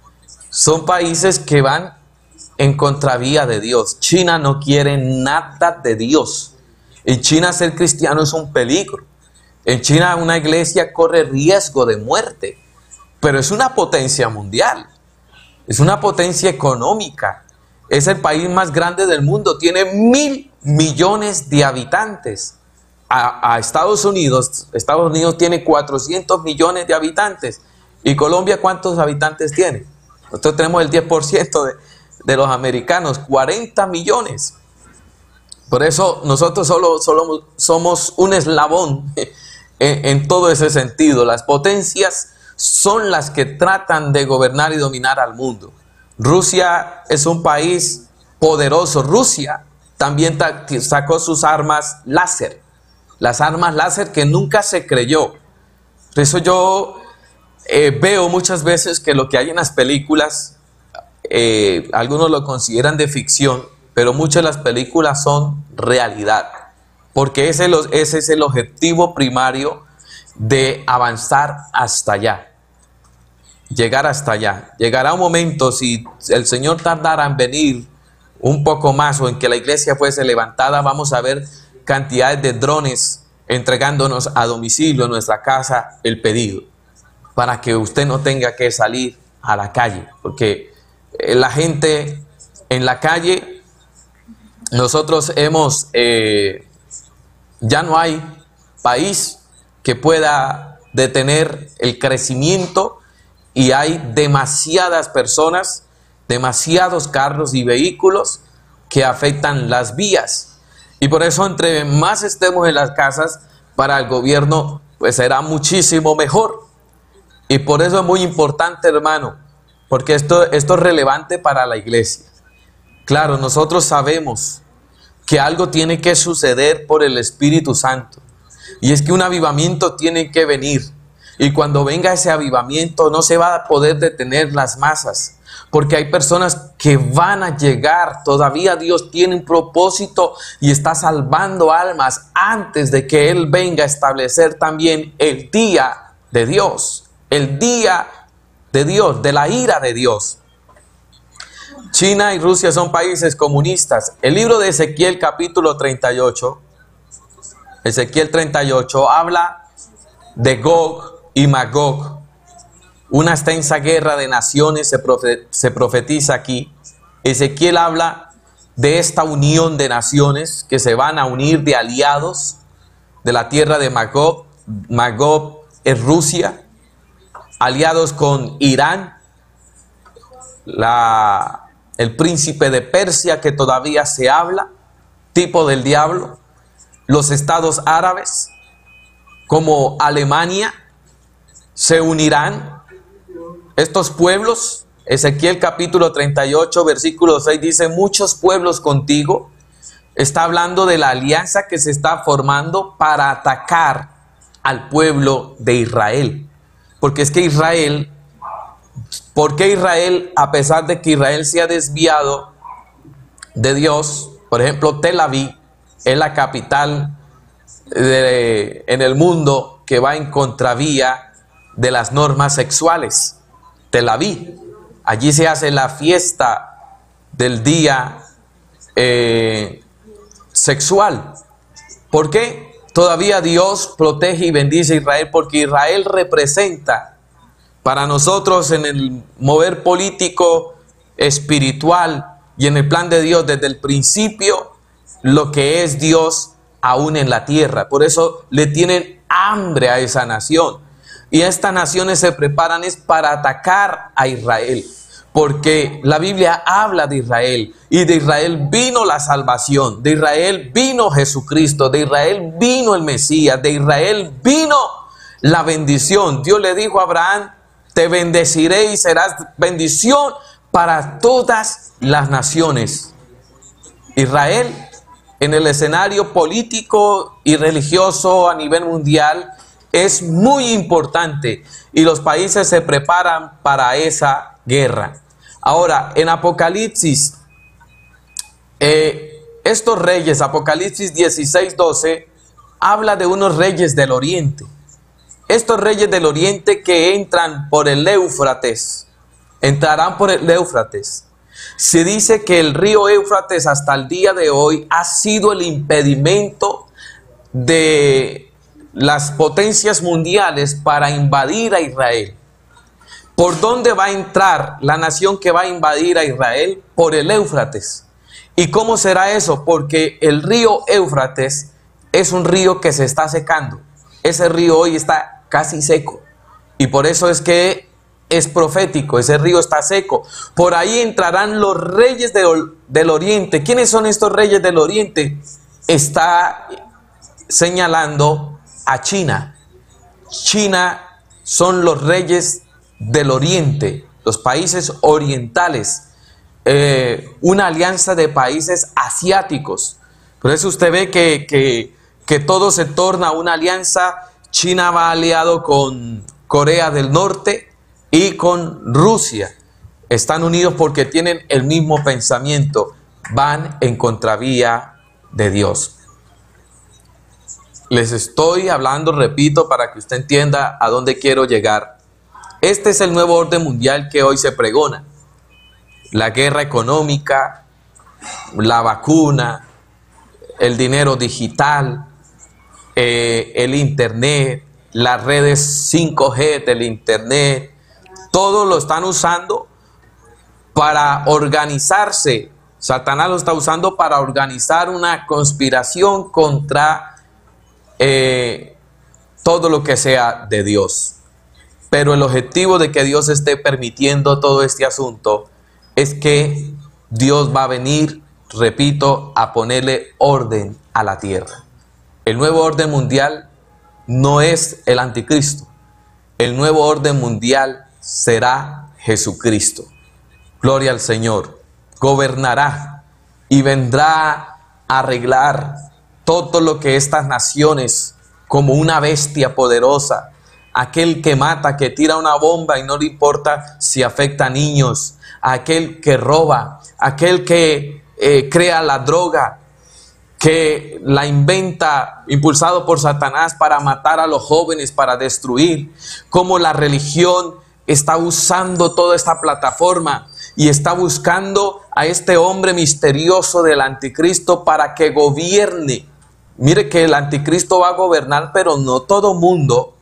Son países que van en contravía de Dios. China no quiere nada de Dios. En China ser cristiano es un peligro. En China una iglesia corre riesgo de muerte, pero es una potencia mundial, es una potencia económica, es el país más grande del mundo, tiene mil millones de habitantes. A, a Estados Unidos, Estados Unidos tiene cuatrocientos millones de habitantes. ¿Y Colombia cuántos habitantes tiene? Nosotros tenemos el diez por ciento de de los americanos, cuarenta millones. Por eso nosotros solo, solo somos un eslabón en, en todo ese sentido. Las potencias son las que tratan de gobernar y dominar al mundo. Rusia es un país poderoso. Rusia también sacó sus armas láser, las armas láser que nunca se creyó. Por eso yo eh, veo muchas veces que lo que hay en las películas, Eh, algunos lo consideran de ficción, pero muchas de las películas son realidad, porque ese, ese es el objetivo primario de avanzar hasta allá, llegar hasta allá. Llegará un momento, si el Señor tardara en venir un poco más o en que la iglesia fuese levantada, vamos a ver cantidades de drones entregándonos a domicilio en nuestra casa el pedido, para que usted no tenga que salir a la calle, porque la gente en la calle, nosotros hemos, eh, ya no hay país que pueda detener el crecimiento y hay demasiadas personas, demasiados carros y vehículos que afectan las vías. Y por eso entre más estemos en las casas, para el gobierno pues será muchísimo mejor. Y por eso es muy importante, hermano, porque esto, esto es relevante para la iglesia. Claro, nosotros sabemos que algo tiene que suceder por el Espíritu Santo. Y es que un avivamiento tiene que venir. Y cuando venga ese avivamiento no se va a poder detener las masas. Porque hay personas que van a llegar. Todavía Dios tiene un propósito y está salvando almas antes de que Él venga a establecer también el día de Dios. El día de Dios, de la ira de Dios. China y Rusia son países comunistas. El libro de Ezequiel capítulo treinta y ocho, Ezequiel treinta y ocho habla de Gog y Magog. Una extensa guerra de naciones se, profe se profetiza aquí. Ezequiel habla de esta unión de naciones que se van a unir, de aliados de la tierra de Magog. Magog es Rusia, aliados con Irán, la, el príncipe de Persia que todavía se habla, tipo del diablo, los estados árabes como Alemania se unirán. Estos pueblos, Ezequiel capítulo treinta y ocho versículo seis dice: muchos pueblos contigo. Está hablando de la alianza que se está formando para atacar al pueblo de Israel. Porque es que Israel, ¿por qué Israel, a pesar de que Israel se ha desviado de Dios? Por ejemplo, Tel Aviv es la capital de, en el mundo que va en contravía de las normas sexuales. Tel Aviv, allí se hace la fiesta del día eh, sexual. ¿Por qué? Todavía Dios protege y bendice a Israel, porque Israel representa para nosotros en el mover político, espiritual y en el plan de Dios desde el principio lo que es Dios aún en la tierra. Por eso le tienen hambre a esa nación. Y estas naciones se preparan es para atacar a Israel. porque la Biblia habla de Israel, y de Israel vino la salvación, de Israel vino Jesucristo, de Israel vino el Mesías, de Israel vino la bendición. Dios le dijo a Abraham: te bendeciré y serás bendición para todas las naciones. Israel, en el escenario político y religioso a nivel mundial, es muy importante, y los países se preparan para esa guerra. Ahora, en Apocalipsis, eh, estos reyes, Apocalipsis dieciséis, doce, habla de unos reyes del oriente. Estos reyes del oriente que entran por el Éufrates, entrarán por el Éufrates. Se dice que el río Éufrates hasta el día de hoy ha sido el impedimento de las potencias mundiales para invadir a Israel. ¿Por dónde va a entrar la nación que va a invadir a Israel? Por el Éufrates. ¿Y cómo será eso? Porque el río Éufrates es un río que se está secando. Ese río hoy está casi seco, y por eso es que es profético, ese río está seco. Por ahí entrarán los reyes de, del oriente. ¿Quiénes son estos reyes del oriente? Está señalando a China. China son los reyes del oriente, los países orientales, eh, una alianza de países asiáticos. Por eso usted ve que, que, que todo se torna una alianza. China va aliado con Corea del Norte y con Rusia. Están unidos porque tienen el mismo pensamiento, van en contravía de Dios. Les estoy hablando, repito, para que usted entienda a dónde quiero llegar. Este es el nuevo orden mundial que hoy se pregona. La guerra económica, la vacuna, el dinero digital, eh, el internet, las redes cinco G del internet, todo lo están usando para organizarse. Satanás lo está usando para organizar una conspiración contra eh, todo lo que sea de Dios. Pero el objetivo de que Dios esté permitiendo todo este asunto es que Dios va a venir, repito, a ponerle orden a la tierra. El nuevo orden mundial no es el anticristo. El nuevo orden mundial será Jesucristo. Gloria al Señor. Gobernará y vendrá a arreglar todo lo que estas naciones, como una bestia poderosa, aquel que mata, que tira una bomba y no le importa si afecta a niños, aquel que roba, aquel que eh, crea la droga, que la inventa impulsado por Satanás para matar a los jóvenes, para destruir, como la religión está usando toda esta plataforma y está buscando a este hombre misterioso del anticristo para que gobierne. Mire que el anticristo va a gobernar, pero no todo mundo,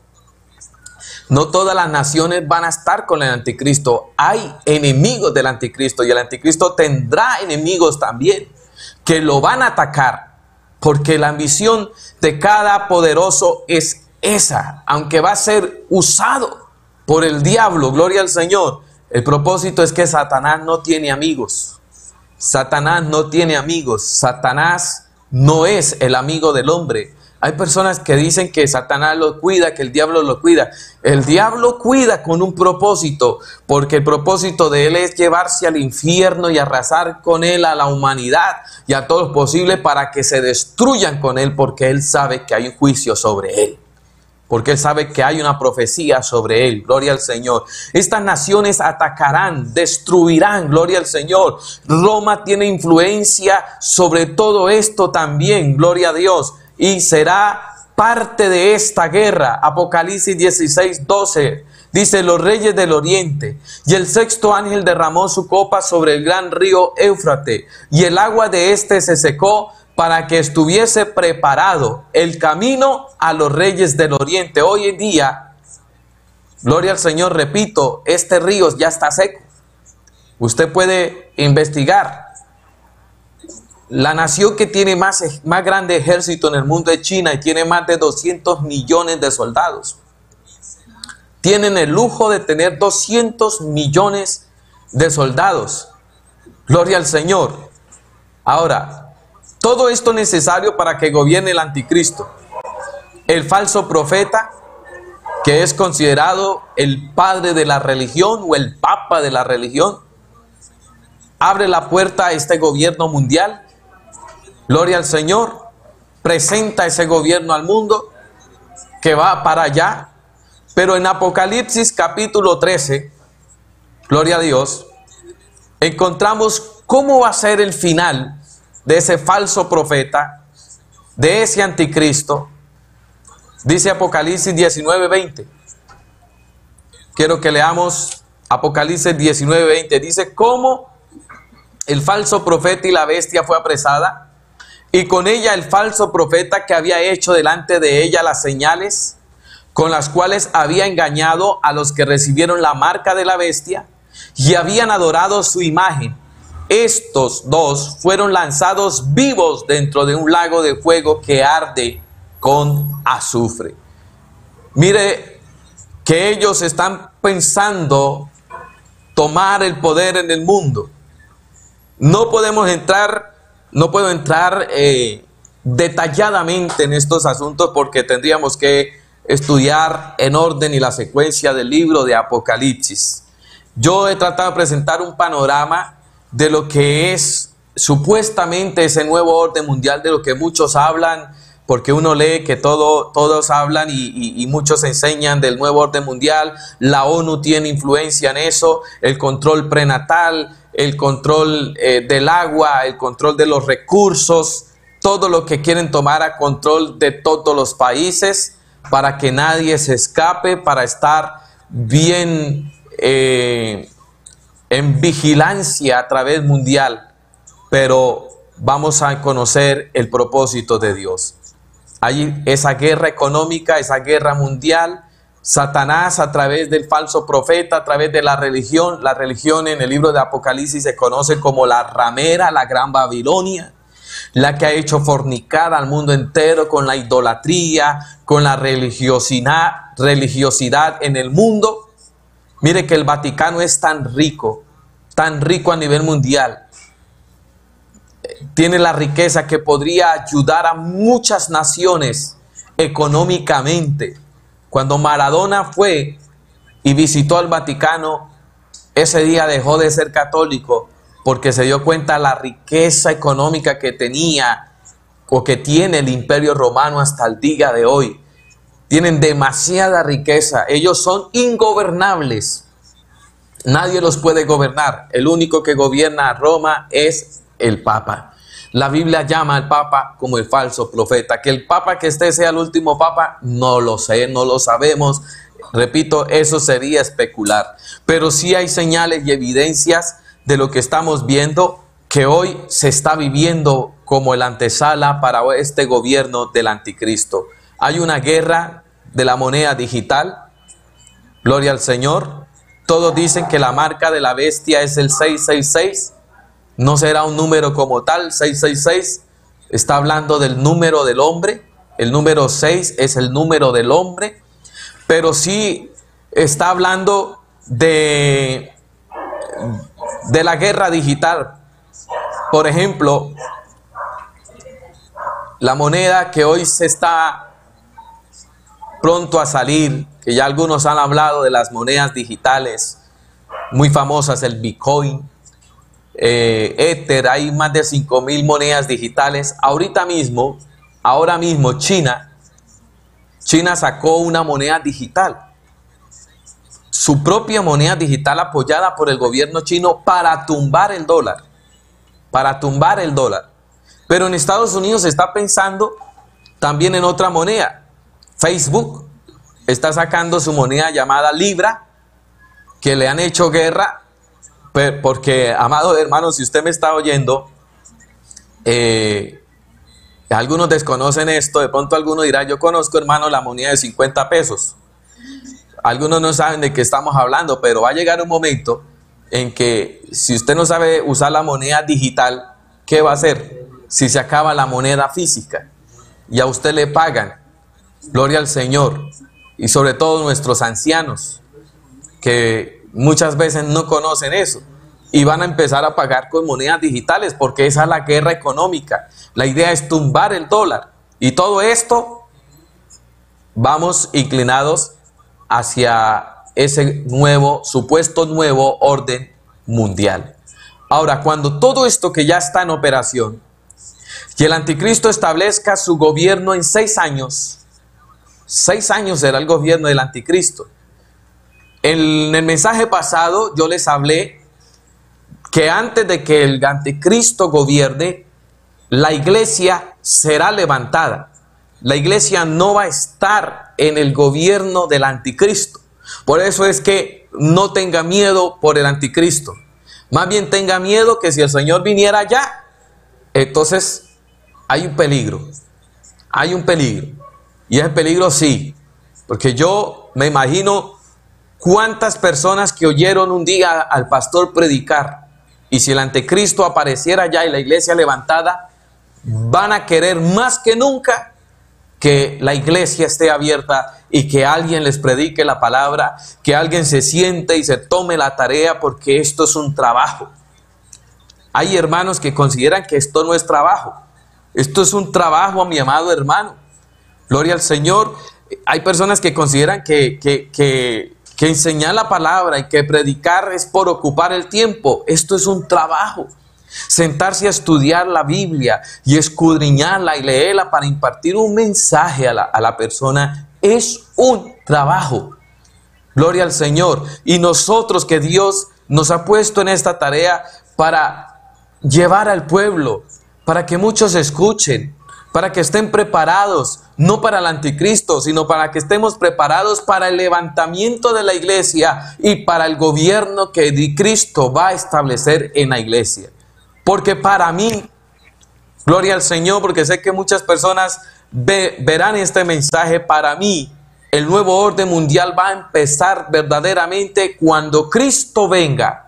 no todas las naciones van a estar con el anticristo. Hay enemigos del anticristo y el anticristo tendrá enemigos también que lo van a atacar, porque la ambición de cada poderoso es esa, aunque va a ser usado por el diablo, gloria al Señor. El propósito es que Satanás no tiene amigos. Satanás no tiene amigos. Satanás no es el amigo del hombre. Hay personas que dicen que Satanás lo cuida, que el diablo lo cuida. El diablo cuida con un propósito, porque el propósito de él es llevarse al infierno y arrasar con él a la humanidad y a todos los posibles para que se destruyan con él, porque él sabe que hay un juicio sobre él. Porque él sabe que hay una profecía sobre él, gloria al Señor. Estas naciones atacarán, destruirán, gloria al Señor. Roma tiene influencia sobre todo esto también, gloria a Dios. Y será parte de esta guerra. Apocalipsis dieciséis, doce. Dice: los reyes del oriente. Y el sexto ángel derramó su copa sobre el gran río Éufrates, y el agua de éste se secó, para que estuviese preparado el camino a los reyes del oriente. Hoy en día, gloria al Señor, repito, este río ya está seco. Usted puede investigar. La nación que tiene más, más grande ejército en el mundo es China, y tiene más de doscientos millones de soldados. Tienen el lujo de tener doscientos millones de soldados. Gloria al Señor. Ahora, todo esto es necesario para que gobierne el anticristo. El falso profeta, que es considerado el padre de la religión o el papa de la religión, abre la puerta a este gobierno mundial. Gloria al Señor. Presenta ese gobierno al mundo que va para allá. Pero en Apocalipsis capítulo trece, gloria a Dios, encontramos cómo va a ser el final de ese falso profeta, de ese anticristo. Dice Apocalipsis diecinueve veinte. Quiero que leamos Apocalipsis diecinueve veinte. Dice cómo el falso profeta y la bestia fue apresada, y con ella el falso profeta que había hecho delante de ella las señales con las cuales había engañado a los que recibieron la marca de la bestia y habían adorado su imagen. Estos dos fueron lanzados vivos dentro de un lago de fuego que arde con azufre. Mire que ellos están pensando tomar el poder en el mundo. No podemos entrar, no puedo entrar eh, detalladamente en estos asuntos porque tendríamos que estudiar en orden y la secuencia del libro de Apocalipsis. Yo he tratado de presentar un panorama de lo que es supuestamente ese nuevo orden mundial, de lo que muchos hablan, porque uno lee que todo, todos hablan y, y, y muchos enseñan del nuevo orden mundial. La ONU tiene influencia en eso, el control prenatal, el control eh, del agua, el control de los recursos, todo lo que quieren tomar a control de todos los países para que nadie se escape, para estar bien eh, en vigilancia a través mundial. Pero vamos a conocer el propósito de Dios. Hay esa guerra económica, esa guerra mundial. Satanás, a través del falso profeta, a través de la religión, la religión en el libro de Apocalipsis se conoce como la ramera, la gran Babilonia, la que ha hecho fornicar al mundo entero con la idolatría, con la religiosidad, religiosidad en el mundo. Mire que el Vaticano es tan rico, tan rico a nivel mundial. Tiene la riqueza que podría ayudar a muchas naciones económicamente. Cuando Maradona fue y visitó al Vaticano, ese día dejó de ser católico porque se dio cuenta de la riqueza económica que tenía o que tiene el Imperio Romano hasta el día de hoy. Tienen demasiada riqueza. Ellos son ingobernables. Nadie los puede gobernar. El único que gobierna a Roma es el Papa. La Biblia llama al Papa como el falso profeta. Que el Papa que esté sea el último Papa, no lo sé, no lo sabemos. Repito, eso sería especular. Pero sí hay señales y evidencias de lo que estamos viendo, que hoy se está viviendo como el antesala para este gobierno del anticristo. Hay una guerra de la moneda digital. Gloria al Señor. Todos dicen que la marca de la bestia es el seiscientos sesenta y seis. No será un número como tal, seiscientos sesenta y seis. Está hablando del número del hombre. El número seis es el número del hombre. Pero sí está hablando de, de la guerra digital. Por ejemplo, la moneda que hoy se está pronto a salir, que ya algunos han hablado de las monedas digitales muy famosas, el Bitcoin, eh, Ether, hay más de cinco mil monedas digitales. Ahorita mismo, ahora mismo China, China sacó una moneda digital, su propia moneda digital apoyada por el gobierno chino para tumbar el dólar, para tumbar el dólar. Pero en Estados Unidos se está pensando también en otra moneda. Facebook está sacando su moneda llamada Libra, que le han hecho guerra, porque, amado hermano, si usted me está oyendo, eh, algunos desconocen esto. De pronto alguno dirá, yo conozco, hermano, la moneda de cincuenta pesos. Algunos no saben de qué estamos hablando, pero va a llegar un momento en que si usted no sabe usar la moneda digital, ¿qué va a hacer? Si se acaba la moneda física y a usted le pagan, gloria al Señor, y sobre todo nuestros ancianos, que muchas veces no conocen eso. y van a empezar a pagar con monedas digitales, porque esa es la guerra económica. La idea es tumbar el dólar. Y todo esto, vamos inclinados hacia ese nuevo, supuesto nuevo orden mundial. Ahora, cuando todo esto que ya está en operación, que el anticristo establezca su gobierno en seis años, seis años será el gobierno del anticristo. En el mensaje pasado yo les hablé que antes de que el anticristo gobierne, la iglesia será levantada. La iglesia no va a estar en el gobierno del anticristo. Por eso es que no tenga miedo por el anticristo. Más bien tenga miedo que si el Señor viniera ya, entonces hay un peligro. Hay un peligro. Y ese peligro sí. Porque yo me imagino cuántas personas que oyeron un día al pastor predicar. Y si el anticristo apareciera ya y la iglesia levantada, van a querer más que nunca que la iglesia esté abierta y que alguien les predique la palabra, que alguien se siente y se tome la tarea, porque esto es un trabajo. Hay hermanos que consideran que esto no es trabajo. Esto es un trabajo, mi amado hermano. Gloria al Señor. Hay personas que consideran que, que, que, que enseñar la palabra y que predicar es por ocupar el tiempo. Esto es un trabajo. Sentarse a estudiar la Biblia y escudriñarla y leerla para impartir un mensaje a la, a la persona es un trabajo. Gloria al Señor. Y nosotros, que Dios nos ha puesto en esta tarea para llevar al pueblo, para que muchos escuchen, para que estén preparados, no para el anticristo, sino para que estemos preparados para el levantamiento de la iglesia y para el gobierno que Cristo va a establecer en la iglesia. Porque para mí, gloria al Señor, porque sé que muchas personas ve, verán este mensaje, para mí el nuevo orden mundial va a empezar verdaderamente cuando Cristo venga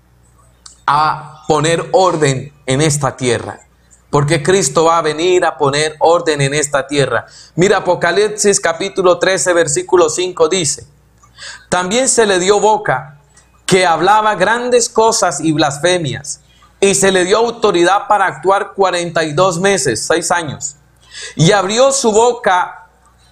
a poner orden en esta tierra. Porque Cristo va a venir a poner orden en esta tierra. Mira, Apocalipsis capítulo trece, versículo cinco dice: también se le dio boca que hablaba grandes cosas y blasfemias, y se le dio autoridad para actuar cuarenta y dos meses, seis años. Y abrió su boca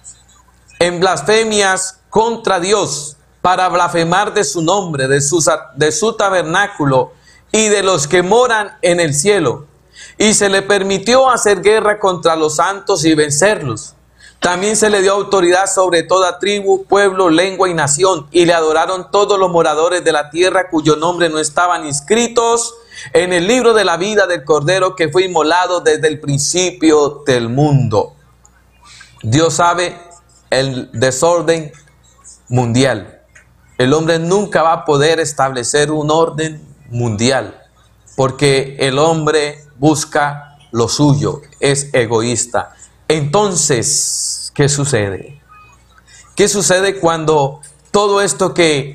en blasfemias contra Dios, para blasfemar de su nombre, de su, de su tabernáculo y de los que moran en el cielo. Y se le permitió hacer guerra contra los santos y vencerlos. También se le dio autoridad sobre toda tribu, pueblo, lengua y nación. Y le adoraron todos los moradores de la tierra, cuyo nombre no estaban inscritos en el libro de la vida del Cordero, que fue inmolado desde el principio del mundo. Dios sabe el desorden mundial. El hombre nunca va a poder establecer un orden mundial, porque el hombre busca lo suyo, es egoísta. Entonces, ¿qué sucede? ¿Qué sucede cuando todo esto que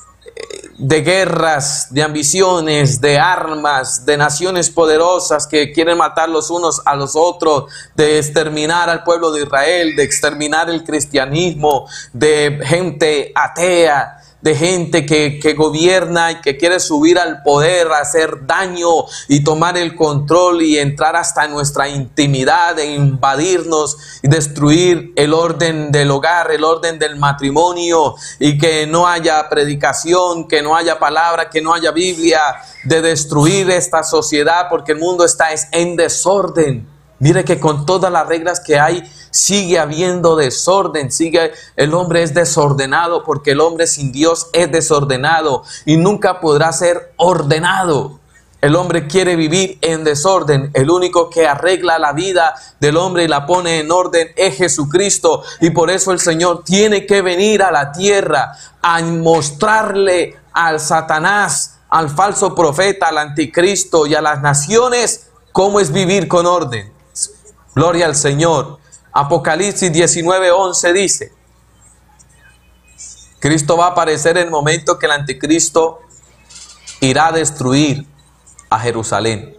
de guerras, de ambiciones, de armas, de naciones poderosas que quieren matar los unos a los otros, de exterminar al pueblo de Israel, de exterminar el cristianismo, de gente atea, de gente que, que gobierna y que quiere subir al poder, hacer daño y tomar el control y entrar hasta nuestra intimidad e invadirnos y destruir el orden del hogar, el orden del matrimonio, y que no haya predicación, que no haya palabra, que no haya Biblia, de destruir esta sociedad porque el mundo está en desorden. Mire que con todas las reglas que hay, sigue habiendo desorden, sigue, el hombre es desordenado, porque el hombre sin Dios es desordenado y nunca podrá ser ordenado. El hombre quiere vivir en desorden. El único que arregla la vida del hombre y la pone en orden es Jesucristo, y por eso el Señor tiene que venir a la tierra a mostrarle al Satanás, al falso profeta, al anticristo y a las naciones cómo es vivir con orden. Gloria al Señor. Apocalipsis diecinueve, once dice: Cristo va a aparecer en el momento que el anticristo irá a destruir a Jerusalén.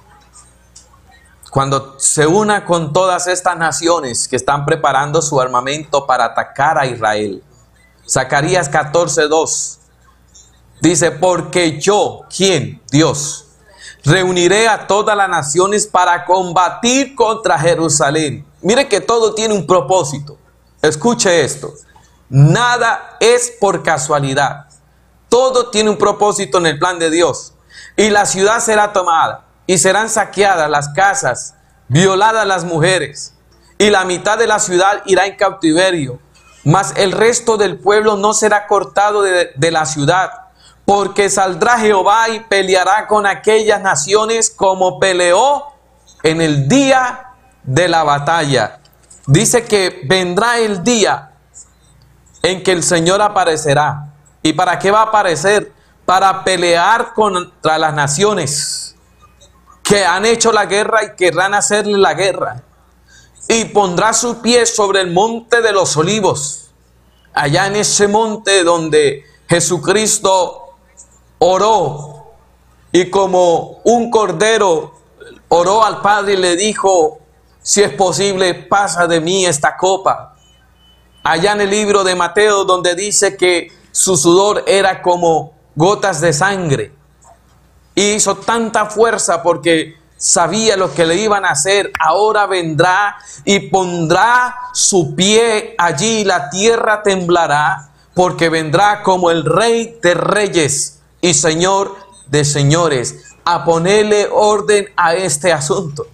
Cuando se una con todas estas naciones que están preparando su armamento para atacar a Israel. Zacarías catorce, dos Dice, porque yo, ¿quién? Dios, reuniré a todas las naciones para combatir contra Jerusalén. Mire que todo tiene un propósito. Escuche esto. Nada es por casualidad. Todo tiene un propósito en el plan de Dios. Y la ciudad será tomada, y serán saqueadas las casas, violadas las mujeres, y la mitad de la ciudad irá en cautiverio. Mas el resto del pueblo no será cortado de, de la ciudad, porque saldrá Jehová y peleará con aquellas naciones como peleó en el día de la batalla. Dice que vendrá el día en que el Señor aparecerá. ¿Y para qué va a aparecer? Para pelear contra las naciones que han hecho la guerra y querrán hacerle la guerra. Y pondrá su pie sobre el monte de los olivos, allá en ese monte donde Jesucristo oró, y como un cordero oró al Padre y le dijo, si es posible, pasa de mí esta copa. Allá en el libro de Mateo, donde dice que su sudor era como gotas de sangre, y hizo tanta fuerza porque sabía lo que le iban a hacer. Ahora vendrá y pondrá su pie allí, la tierra temblará, porque vendrá como el Rey de Reyes y Señor de señores, a ponerle orden a este asunto.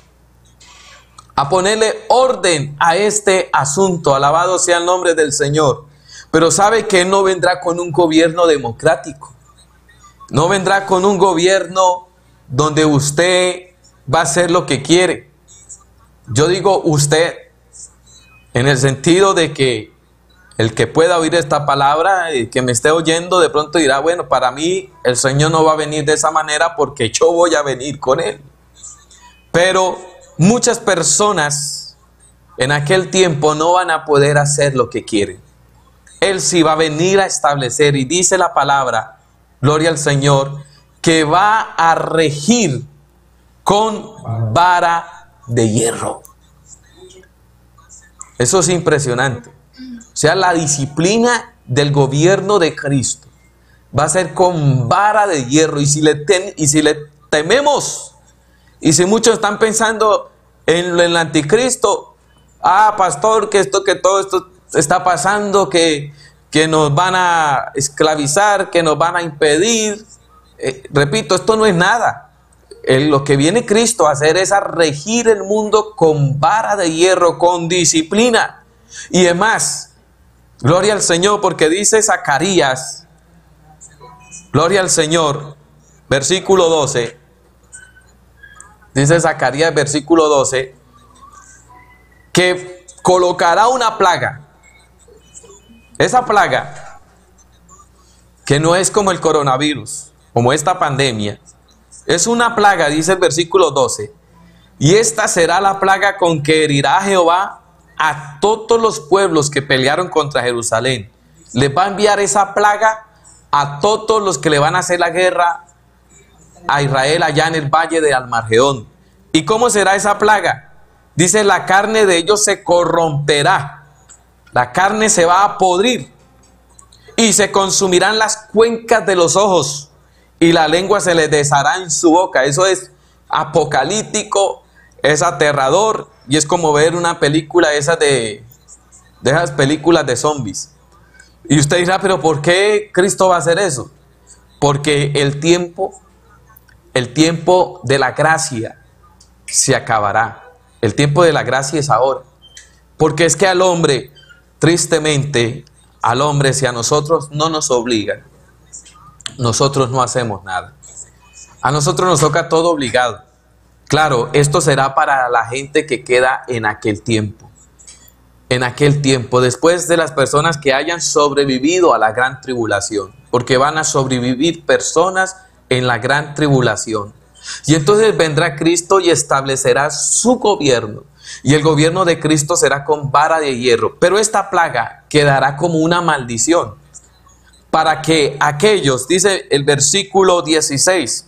A ponerle orden a este asunto. Alabado sea el nombre del Señor. Pero sabe que Él no vendrá con un gobierno democrático. No vendrá con un gobierno donde usted va a hacer lo que quiere. Yo digo usted en el sentido de que el que pueda oír esta palabra y que me esté oyendo de pronto dirá, bueno, para mí el Señor no va a venir de esa manera porque yo voy a venir con Él. Pero muchas personas en aquel tiempo no van a poder hacer lo que quieren. Él sí va a venir a establecer, y dice la palabra, gloria al Señor, que va a regir con vara de hierro. Eso es impresionante. O sea, la disciplina del gobierno de Cristo va a ser con vara de hierro. Y si le, ten, y si le tememos, y si muchos están pensando en el anticristo, ah, pastor, que esto, que todo esto está pasando, que, que nos van a esclavizar, que nos van a impedir. Eh, repito, esto no es nada. Eh, lo que viene Cristo a hacer es a regir el mundo con vara de hierro, con disciplina. Y además, gloria al Señor, porque dice Zacarías, gloria al Señor, versículo doce. Dice Zacarías, versículo doce, que colocará una plaga. Esa plaga, que no es como el coronavirus, como esta pandemia, es una plaga, dice el versículo doce, y esta será la plaga con que herirá Jehová a todos los pueblos que pelearon contra Jerusalén. Les va a enviar esa plaga a todos los que le van a hacer la guerra a Israel allá en el valle de Almargeón. ¿Y cómo será esa plaga? Dice, la carne de ellos se corromperá. La carne se va a podrir, y se consumirán las cuencas de los ojos, y la lengua se les deshará en su boca. Eso es apocalíptico, es aterrador, y es como ver una película esa de, de esas películas de zombies. Y usted dirá, pero ¿por qué Cristo va a hacer eso? Porque el tiempo, el tiempo de la gracia se acabará. El tiempo de la gracia es ahora. Porque es que al hombre, tristemente, al hombre, si a nosotros no nos obligan, nosotros no hacemos nada. A nosotros nos toca todo obligado. Claro, esto será para la gente que queda en aquel tiempo. En aquel tiempo, después de las personas que hayan sobrevivido a la gran tribulación. Porque van a sobrevivir personas en la gran tribulación. Y entonces vendrá Cristo y establecerá su gobierno. Y el gobierno de Cristo será con vara de hierro. Pero esta plaga quedará como una maldición, para que aquellos, dice el versículo dieciséis,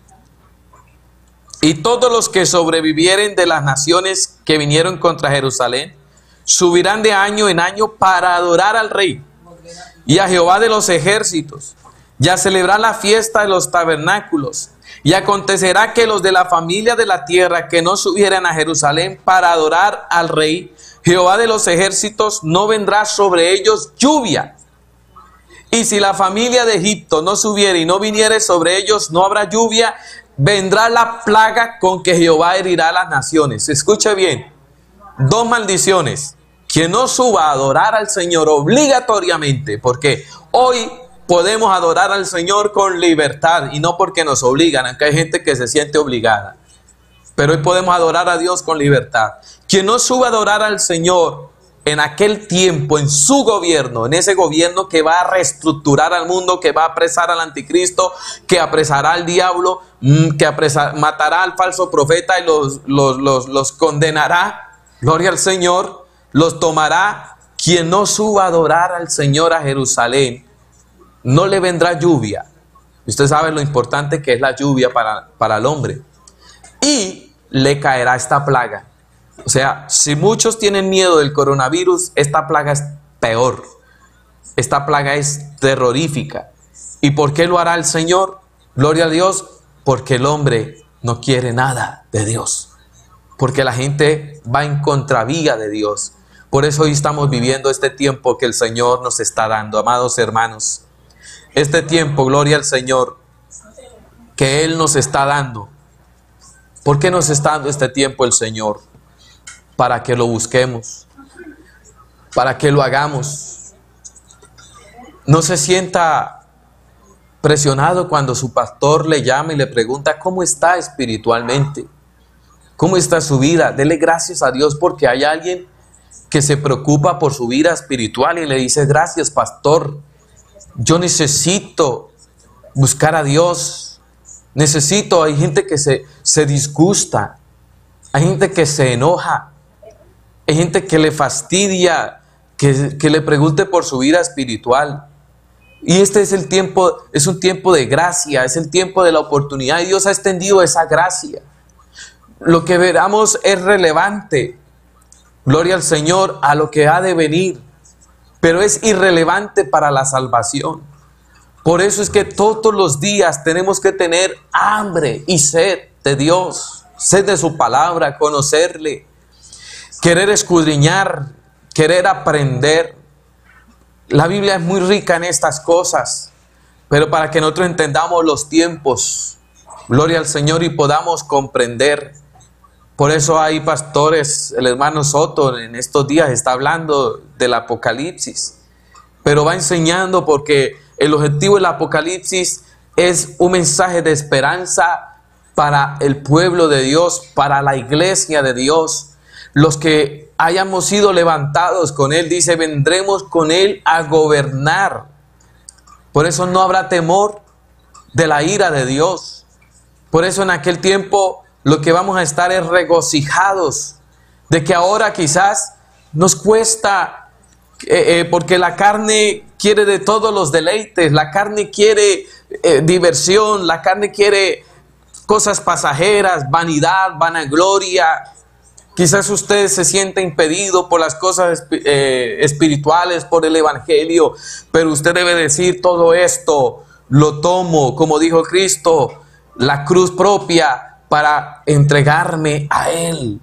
y todos los que sobrevivieren de las naciones que vinieron contra Jerusalén, subirán de año en año para adorar al Rey y a Jehová de los ejércitos, y a celebrar la fiesta de los tabernáculos. Y acontecerá que los de la familia de la tierra que no subieran a Jerusalén para adorar al Rey, Jehová de los ejércitos, no vendrá sobre ellos lluvia. Y si la familia de Egipto no subiere y no viniere sobre ellos, no habrá lluvia, vendrá la plaga con que Jehová herirá a las naciones. Escuche bien, dos maldiciones. Quien no suba a adorar al Señor obligatoriamente, porque hoy podemos adorar al Señor con libertad y no porque nos obligan, aunque hay gente que se siente obligada. Pero hoy podemos adorar a Dios con libertad. Quien no suba a adorar al Señor en aquel tiempo, en su gobierno, en ese gobierno que va a reestructurar al mundo, que va a apresar al anticristo, que apresará al diablo, que apresar, matará al falso profeta y los, los, los, los condenará, gloria al Señor, los tomará. Quien no suba a adorar al Señor a Jerusalén, no le vendrá lluvia. Usted sabe lo importante que es la lluvia para, para el hombre. Y le caerá esta plaga. O sea, si muchos tienen miedo del coronavirus, esta plaga es peor. Esta plaga es terrorífica. ¿Y por qué lo hará el Señor? Gloria a Dios, porque el hombre no quiere nada de Dios. Porque la gente va en contravía de Dios. Por eso hoy estamos viviendo este tiempo que el Señor nos está dando, amados hermanos. Este tiempo, gloria al Señor, que Él nos está dando. ¿Por qué nos está dando este tiempo el Señor? Para que lo busquemos, para que lo hagamos. No se sienta presionado cuando su pastor le llama y le pregunta cómo está espiritualmente, cómo está su vida. Dele gracias a Dios porque hay alguien que se preocupa por su vida espiritual y le dice: gracias, pastor, yo necesito buscar a Dios, necesito. Hay gente que se, se disgusta, hay gente que se enoja, hay gente que le fastidia que, que le pregunte por su vida espiritual. Y este es el tiempo, es un tiempo de gracia, es el tiempo de la oportunidad, y Dios ha extendido esa gracia. Lo que veramos es relevante, gloria al Señor, a lo que ha de venir, pero es irrelevante para la salvación. Por eso es que todos los días tenemos que tener hambre y sed de Dios, sed de su palabra, conocerle, querer escudriñar, querer aprender. La Biblia es muy rica en estas cosas, pero para que nosotros entendamos los tiempos, gloria al Señor, y podamos comprender. Por eso hay pastores, el hermano Soto en estos días está hablando del Apocalipsis, pero va enseñando porque el objetivo del Apocalipsis es un mensaje de esperanza para el pueblo de Dios, para la iglesia de Dios. Los que hayamos sido levantados con Él, dice, vendremos con Él a gobernar. Por eso no habrá temor de la ira de Dios. Por eso en aquel tiempo lo que vamos a estar es regocijados de que ahora quizás nos cuesta, eh, eh, porque la carne quiere de todos los deleites, la carne quiere eh, diversión, la carne quiere cosas pasajeras, vanidad, vanagloria. Quizás usted se siente impedido por las cosas eh, espirituales, por el evangelio, pero usted debe decir: todo esto lo tomo, como dijo Cristo, la cruz propia, para entregarme a Él.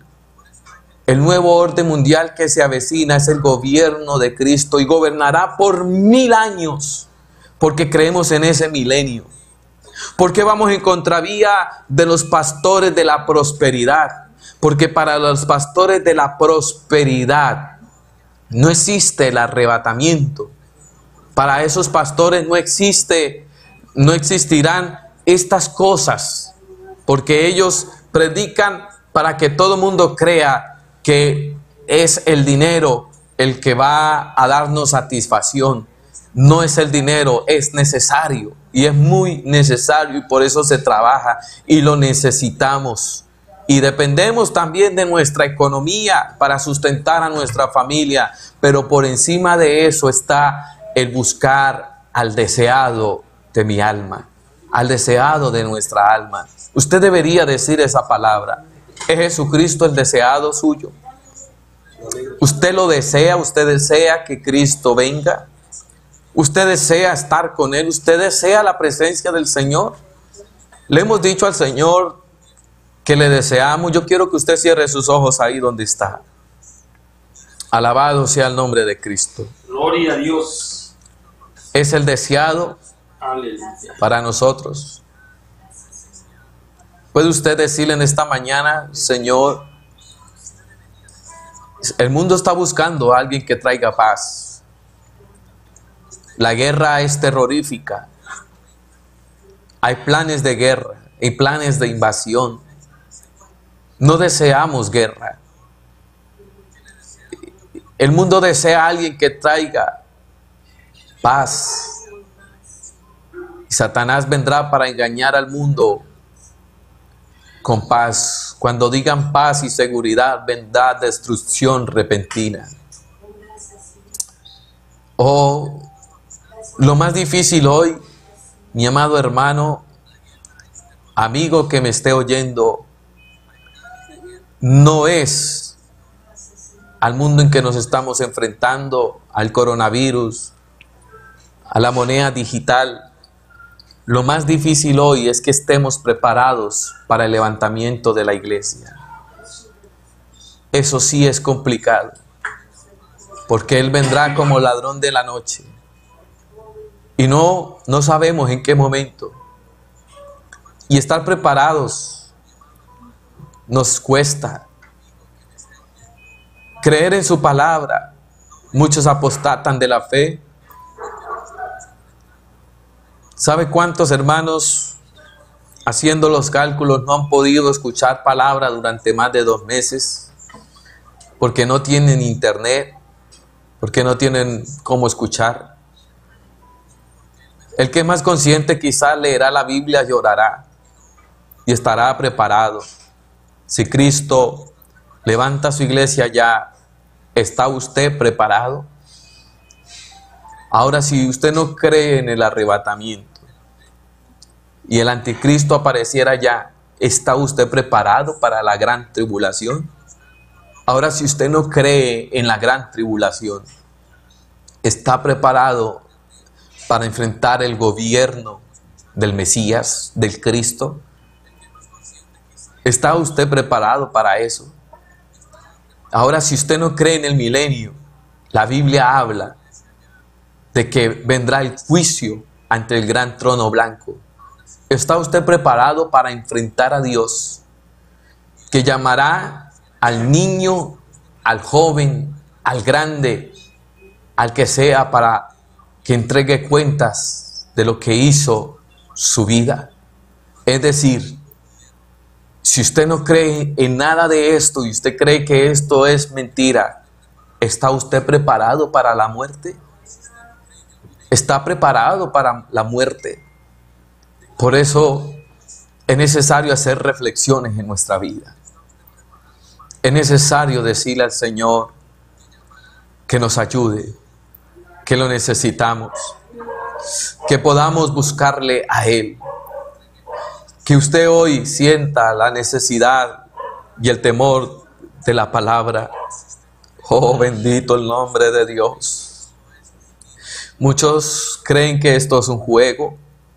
El nuevo orden mundial que se avecina es el gobierno de Cristo y gobernará por mil años, porque creemos en ese milenio. Porque vamos en contravía de los pastores de la prosperidad, porque para los pastores de la prosperidad no existe el arrebatamiento. Para esos pastores no existe, no existirán estas cosas, porque ellos predican para que todo el mundo crea que es el dinero el que va a darnos satisfacción. No es el dinero, es necesario, y es muy necesario, y por eso se trabaja y lo necesitamos. Y dependemos también de nuestra economía para sustentar a nuestra familia, pero por encima de eso está el buscar al deseado de mi alma, al deseado de nuestra alma. Usted debería decir esa palabra: ¿es Jesucristo el deseado suyo? ¿Usted lo desea? ¿Usted desea que Cristo venga? Usted desea estar con Él, usted desea la presencia del Señor. Le hemos dicho al Señor que le deseamos. Yo quiero que usted cierre sus ojos ahí donde está. Alabado sea el nombre de Cristo. Gloria a Dios. Es el deseado Aleluya. para nosotros. ¿Puede usted decirle en esta mañana, Señor, el mundo está buscando a alguien que traiga paz? La guerra es terrorífica. Hay planes de guerra, hay planes de invasión. No deseamos guerra. El mundo desea a alguien que traiga paz. Y Satanás vendrá para engañar al mundo con paz. Cuando digan paz y seguridad, vendrá destrucción repentina. Oh, lo más difícil hoy, mi amado hermano, amigo que me esté oyendo, no es al mundo en que nos estamos enfrentando, al coronavirus, a la moneda digital. Lo más difícil hoy es que estemos preparados para el levantamiento de la iglesia. Eso sí es complicado, porque Él vendrá como ladrón de la noche. Y no, no sabemos en qué momento. Y estar preparados nos cuesta. Creer en su palabra. Muchos apostatan de la fe. ¿Sabe cuántos hermanos, haciendo los cálculos, no han podido escuchar palabra durante más de dos meses? Porque no tienen internet, porque no tienen cómo escuchar. El que es más consciente quizás leerá la Biblia, llorará y estará preparado. Si Cristo levanta su iglesia ya, ¿está usted preparado? Ahora, si usted no cree en el arrebatamiento y el anticristo apareciera ya, ¿está usted preparado para la gran tribulación? Ahora, si usted no cree en la gran tribulación, ¿está preparado para enfrentar el gobierno del Mesías, del Cristo? ¿Está usted preparado para eso? Ahora, si usted no cree en el milenio, la Biblia habla de que vendrá el juicio ante el gran trono blanco. ¿Está usted preparado para enfrentar a Dios, que llamará al niño, al joven, al grande, al que sea, para que entregue cuentas de lo que hizo su vida? Es decir, si usted no cree en nada de esto y usted cree que esto es mentira, ¿está usted preparado para la muerte? ¿Está preparado para la muerte? Por eso es necesario hacer reflexiones en nuestra vida. Es necesario decirle al Señor que nos ayude, que lo necesitamos, que podamos buscarle a Él. Que usted hoy sienta la necesidad y el temor de la palabra. Oh, bendito el nombre de Dios. Muchos creen que esto es un juego.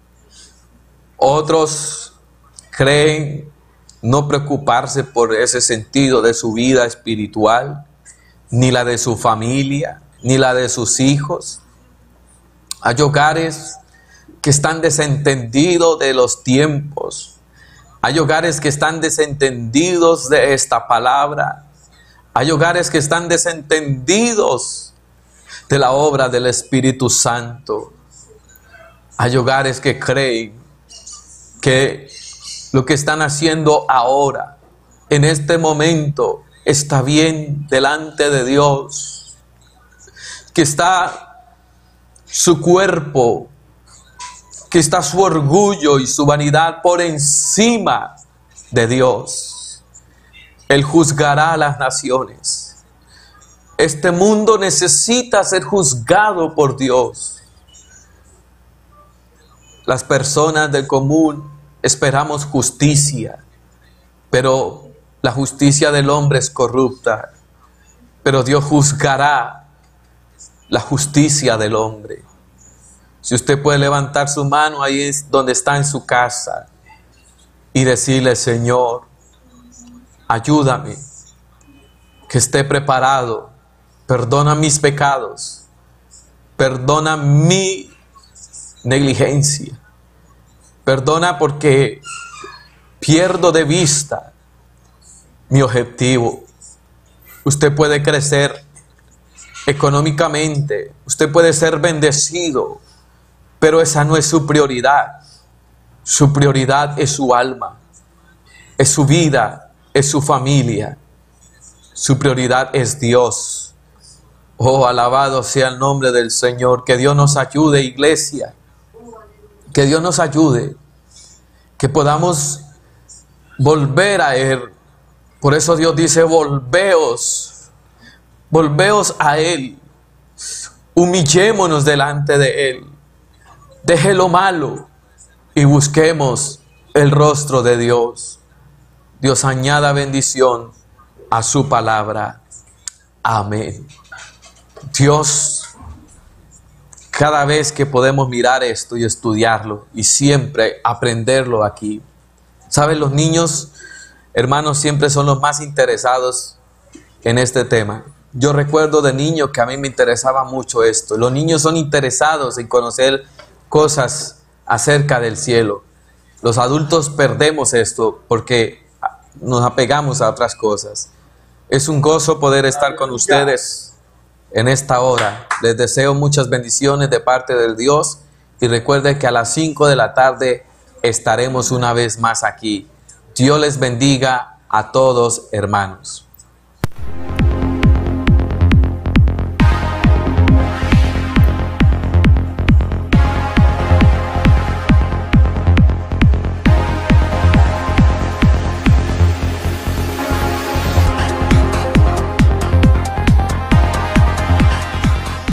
Otros creen no preocuparse por ese sentido de su vida espiritual, ni la de su familia, ni la de sus hijos. Hay hogares que están desentendidos de los tiempos. Hay hogares que están desentendidos de esta palabra. Hay hogares que están desentendidos de la obra del Espíritu Santo. Hay hogares que creen que lo que están haciendo ahora, en este momento, está bien delante de Dios. Que está su cuerpo, que está su orgullo y su vanidad por encima de Dios. Él juzgará a las naciones. Este mundo necesita ser juzgado por Dios. Las personas del común esperamos justicia, pero la justicia del hombre es corrupta. Pero Dios juzgará la justicia del hombre. Si usted puede levantar su mano ahí es donde está en su casa y decirle, Señor, ayúdame, que esté preparado, perdona mis pecados, perdona mi negligencia, perdona porque pierdo de vista mi objetivo. Usted puede crecer económicamente, usted puede ser bendecido, pero esa no es su prioridad. Su prioridad es su alma, es su vida, es su familia. Su prioridad es Dios. Oh, alabado sea el nombre del Señor. Que Dios nos ayude, iglesia. Que Dios nos ayude. Que podamos volver a Él. Por eso Dios dice, volveos. Volveos a Él. Humillémonos delante de Él. Deje lo malo y busquemos el rostro de Dios. Dios añada bendición a su palabra. Amén. Dios, cada vez que podemos mirar esto y estudiarlo y siempre aprenderlo aquí. ¿Saben? Los niños, hermanos, siempre son los más interesados en este tema. Yo recuerdo de niño que a mí me interesaba mucho esto. Los niños son interesados en conocer cosas acerca del cielo. Los adultos perdemos esto porque nos apegamos a otras cosas. Es un gozo poder estar con ustedes en esta hora. Les deseo muchas bendiciones de parte del Dios y recuerden que a las cinco de la tarde estaremos una vez más aquí. Dios les bendiga a todos, hermanos.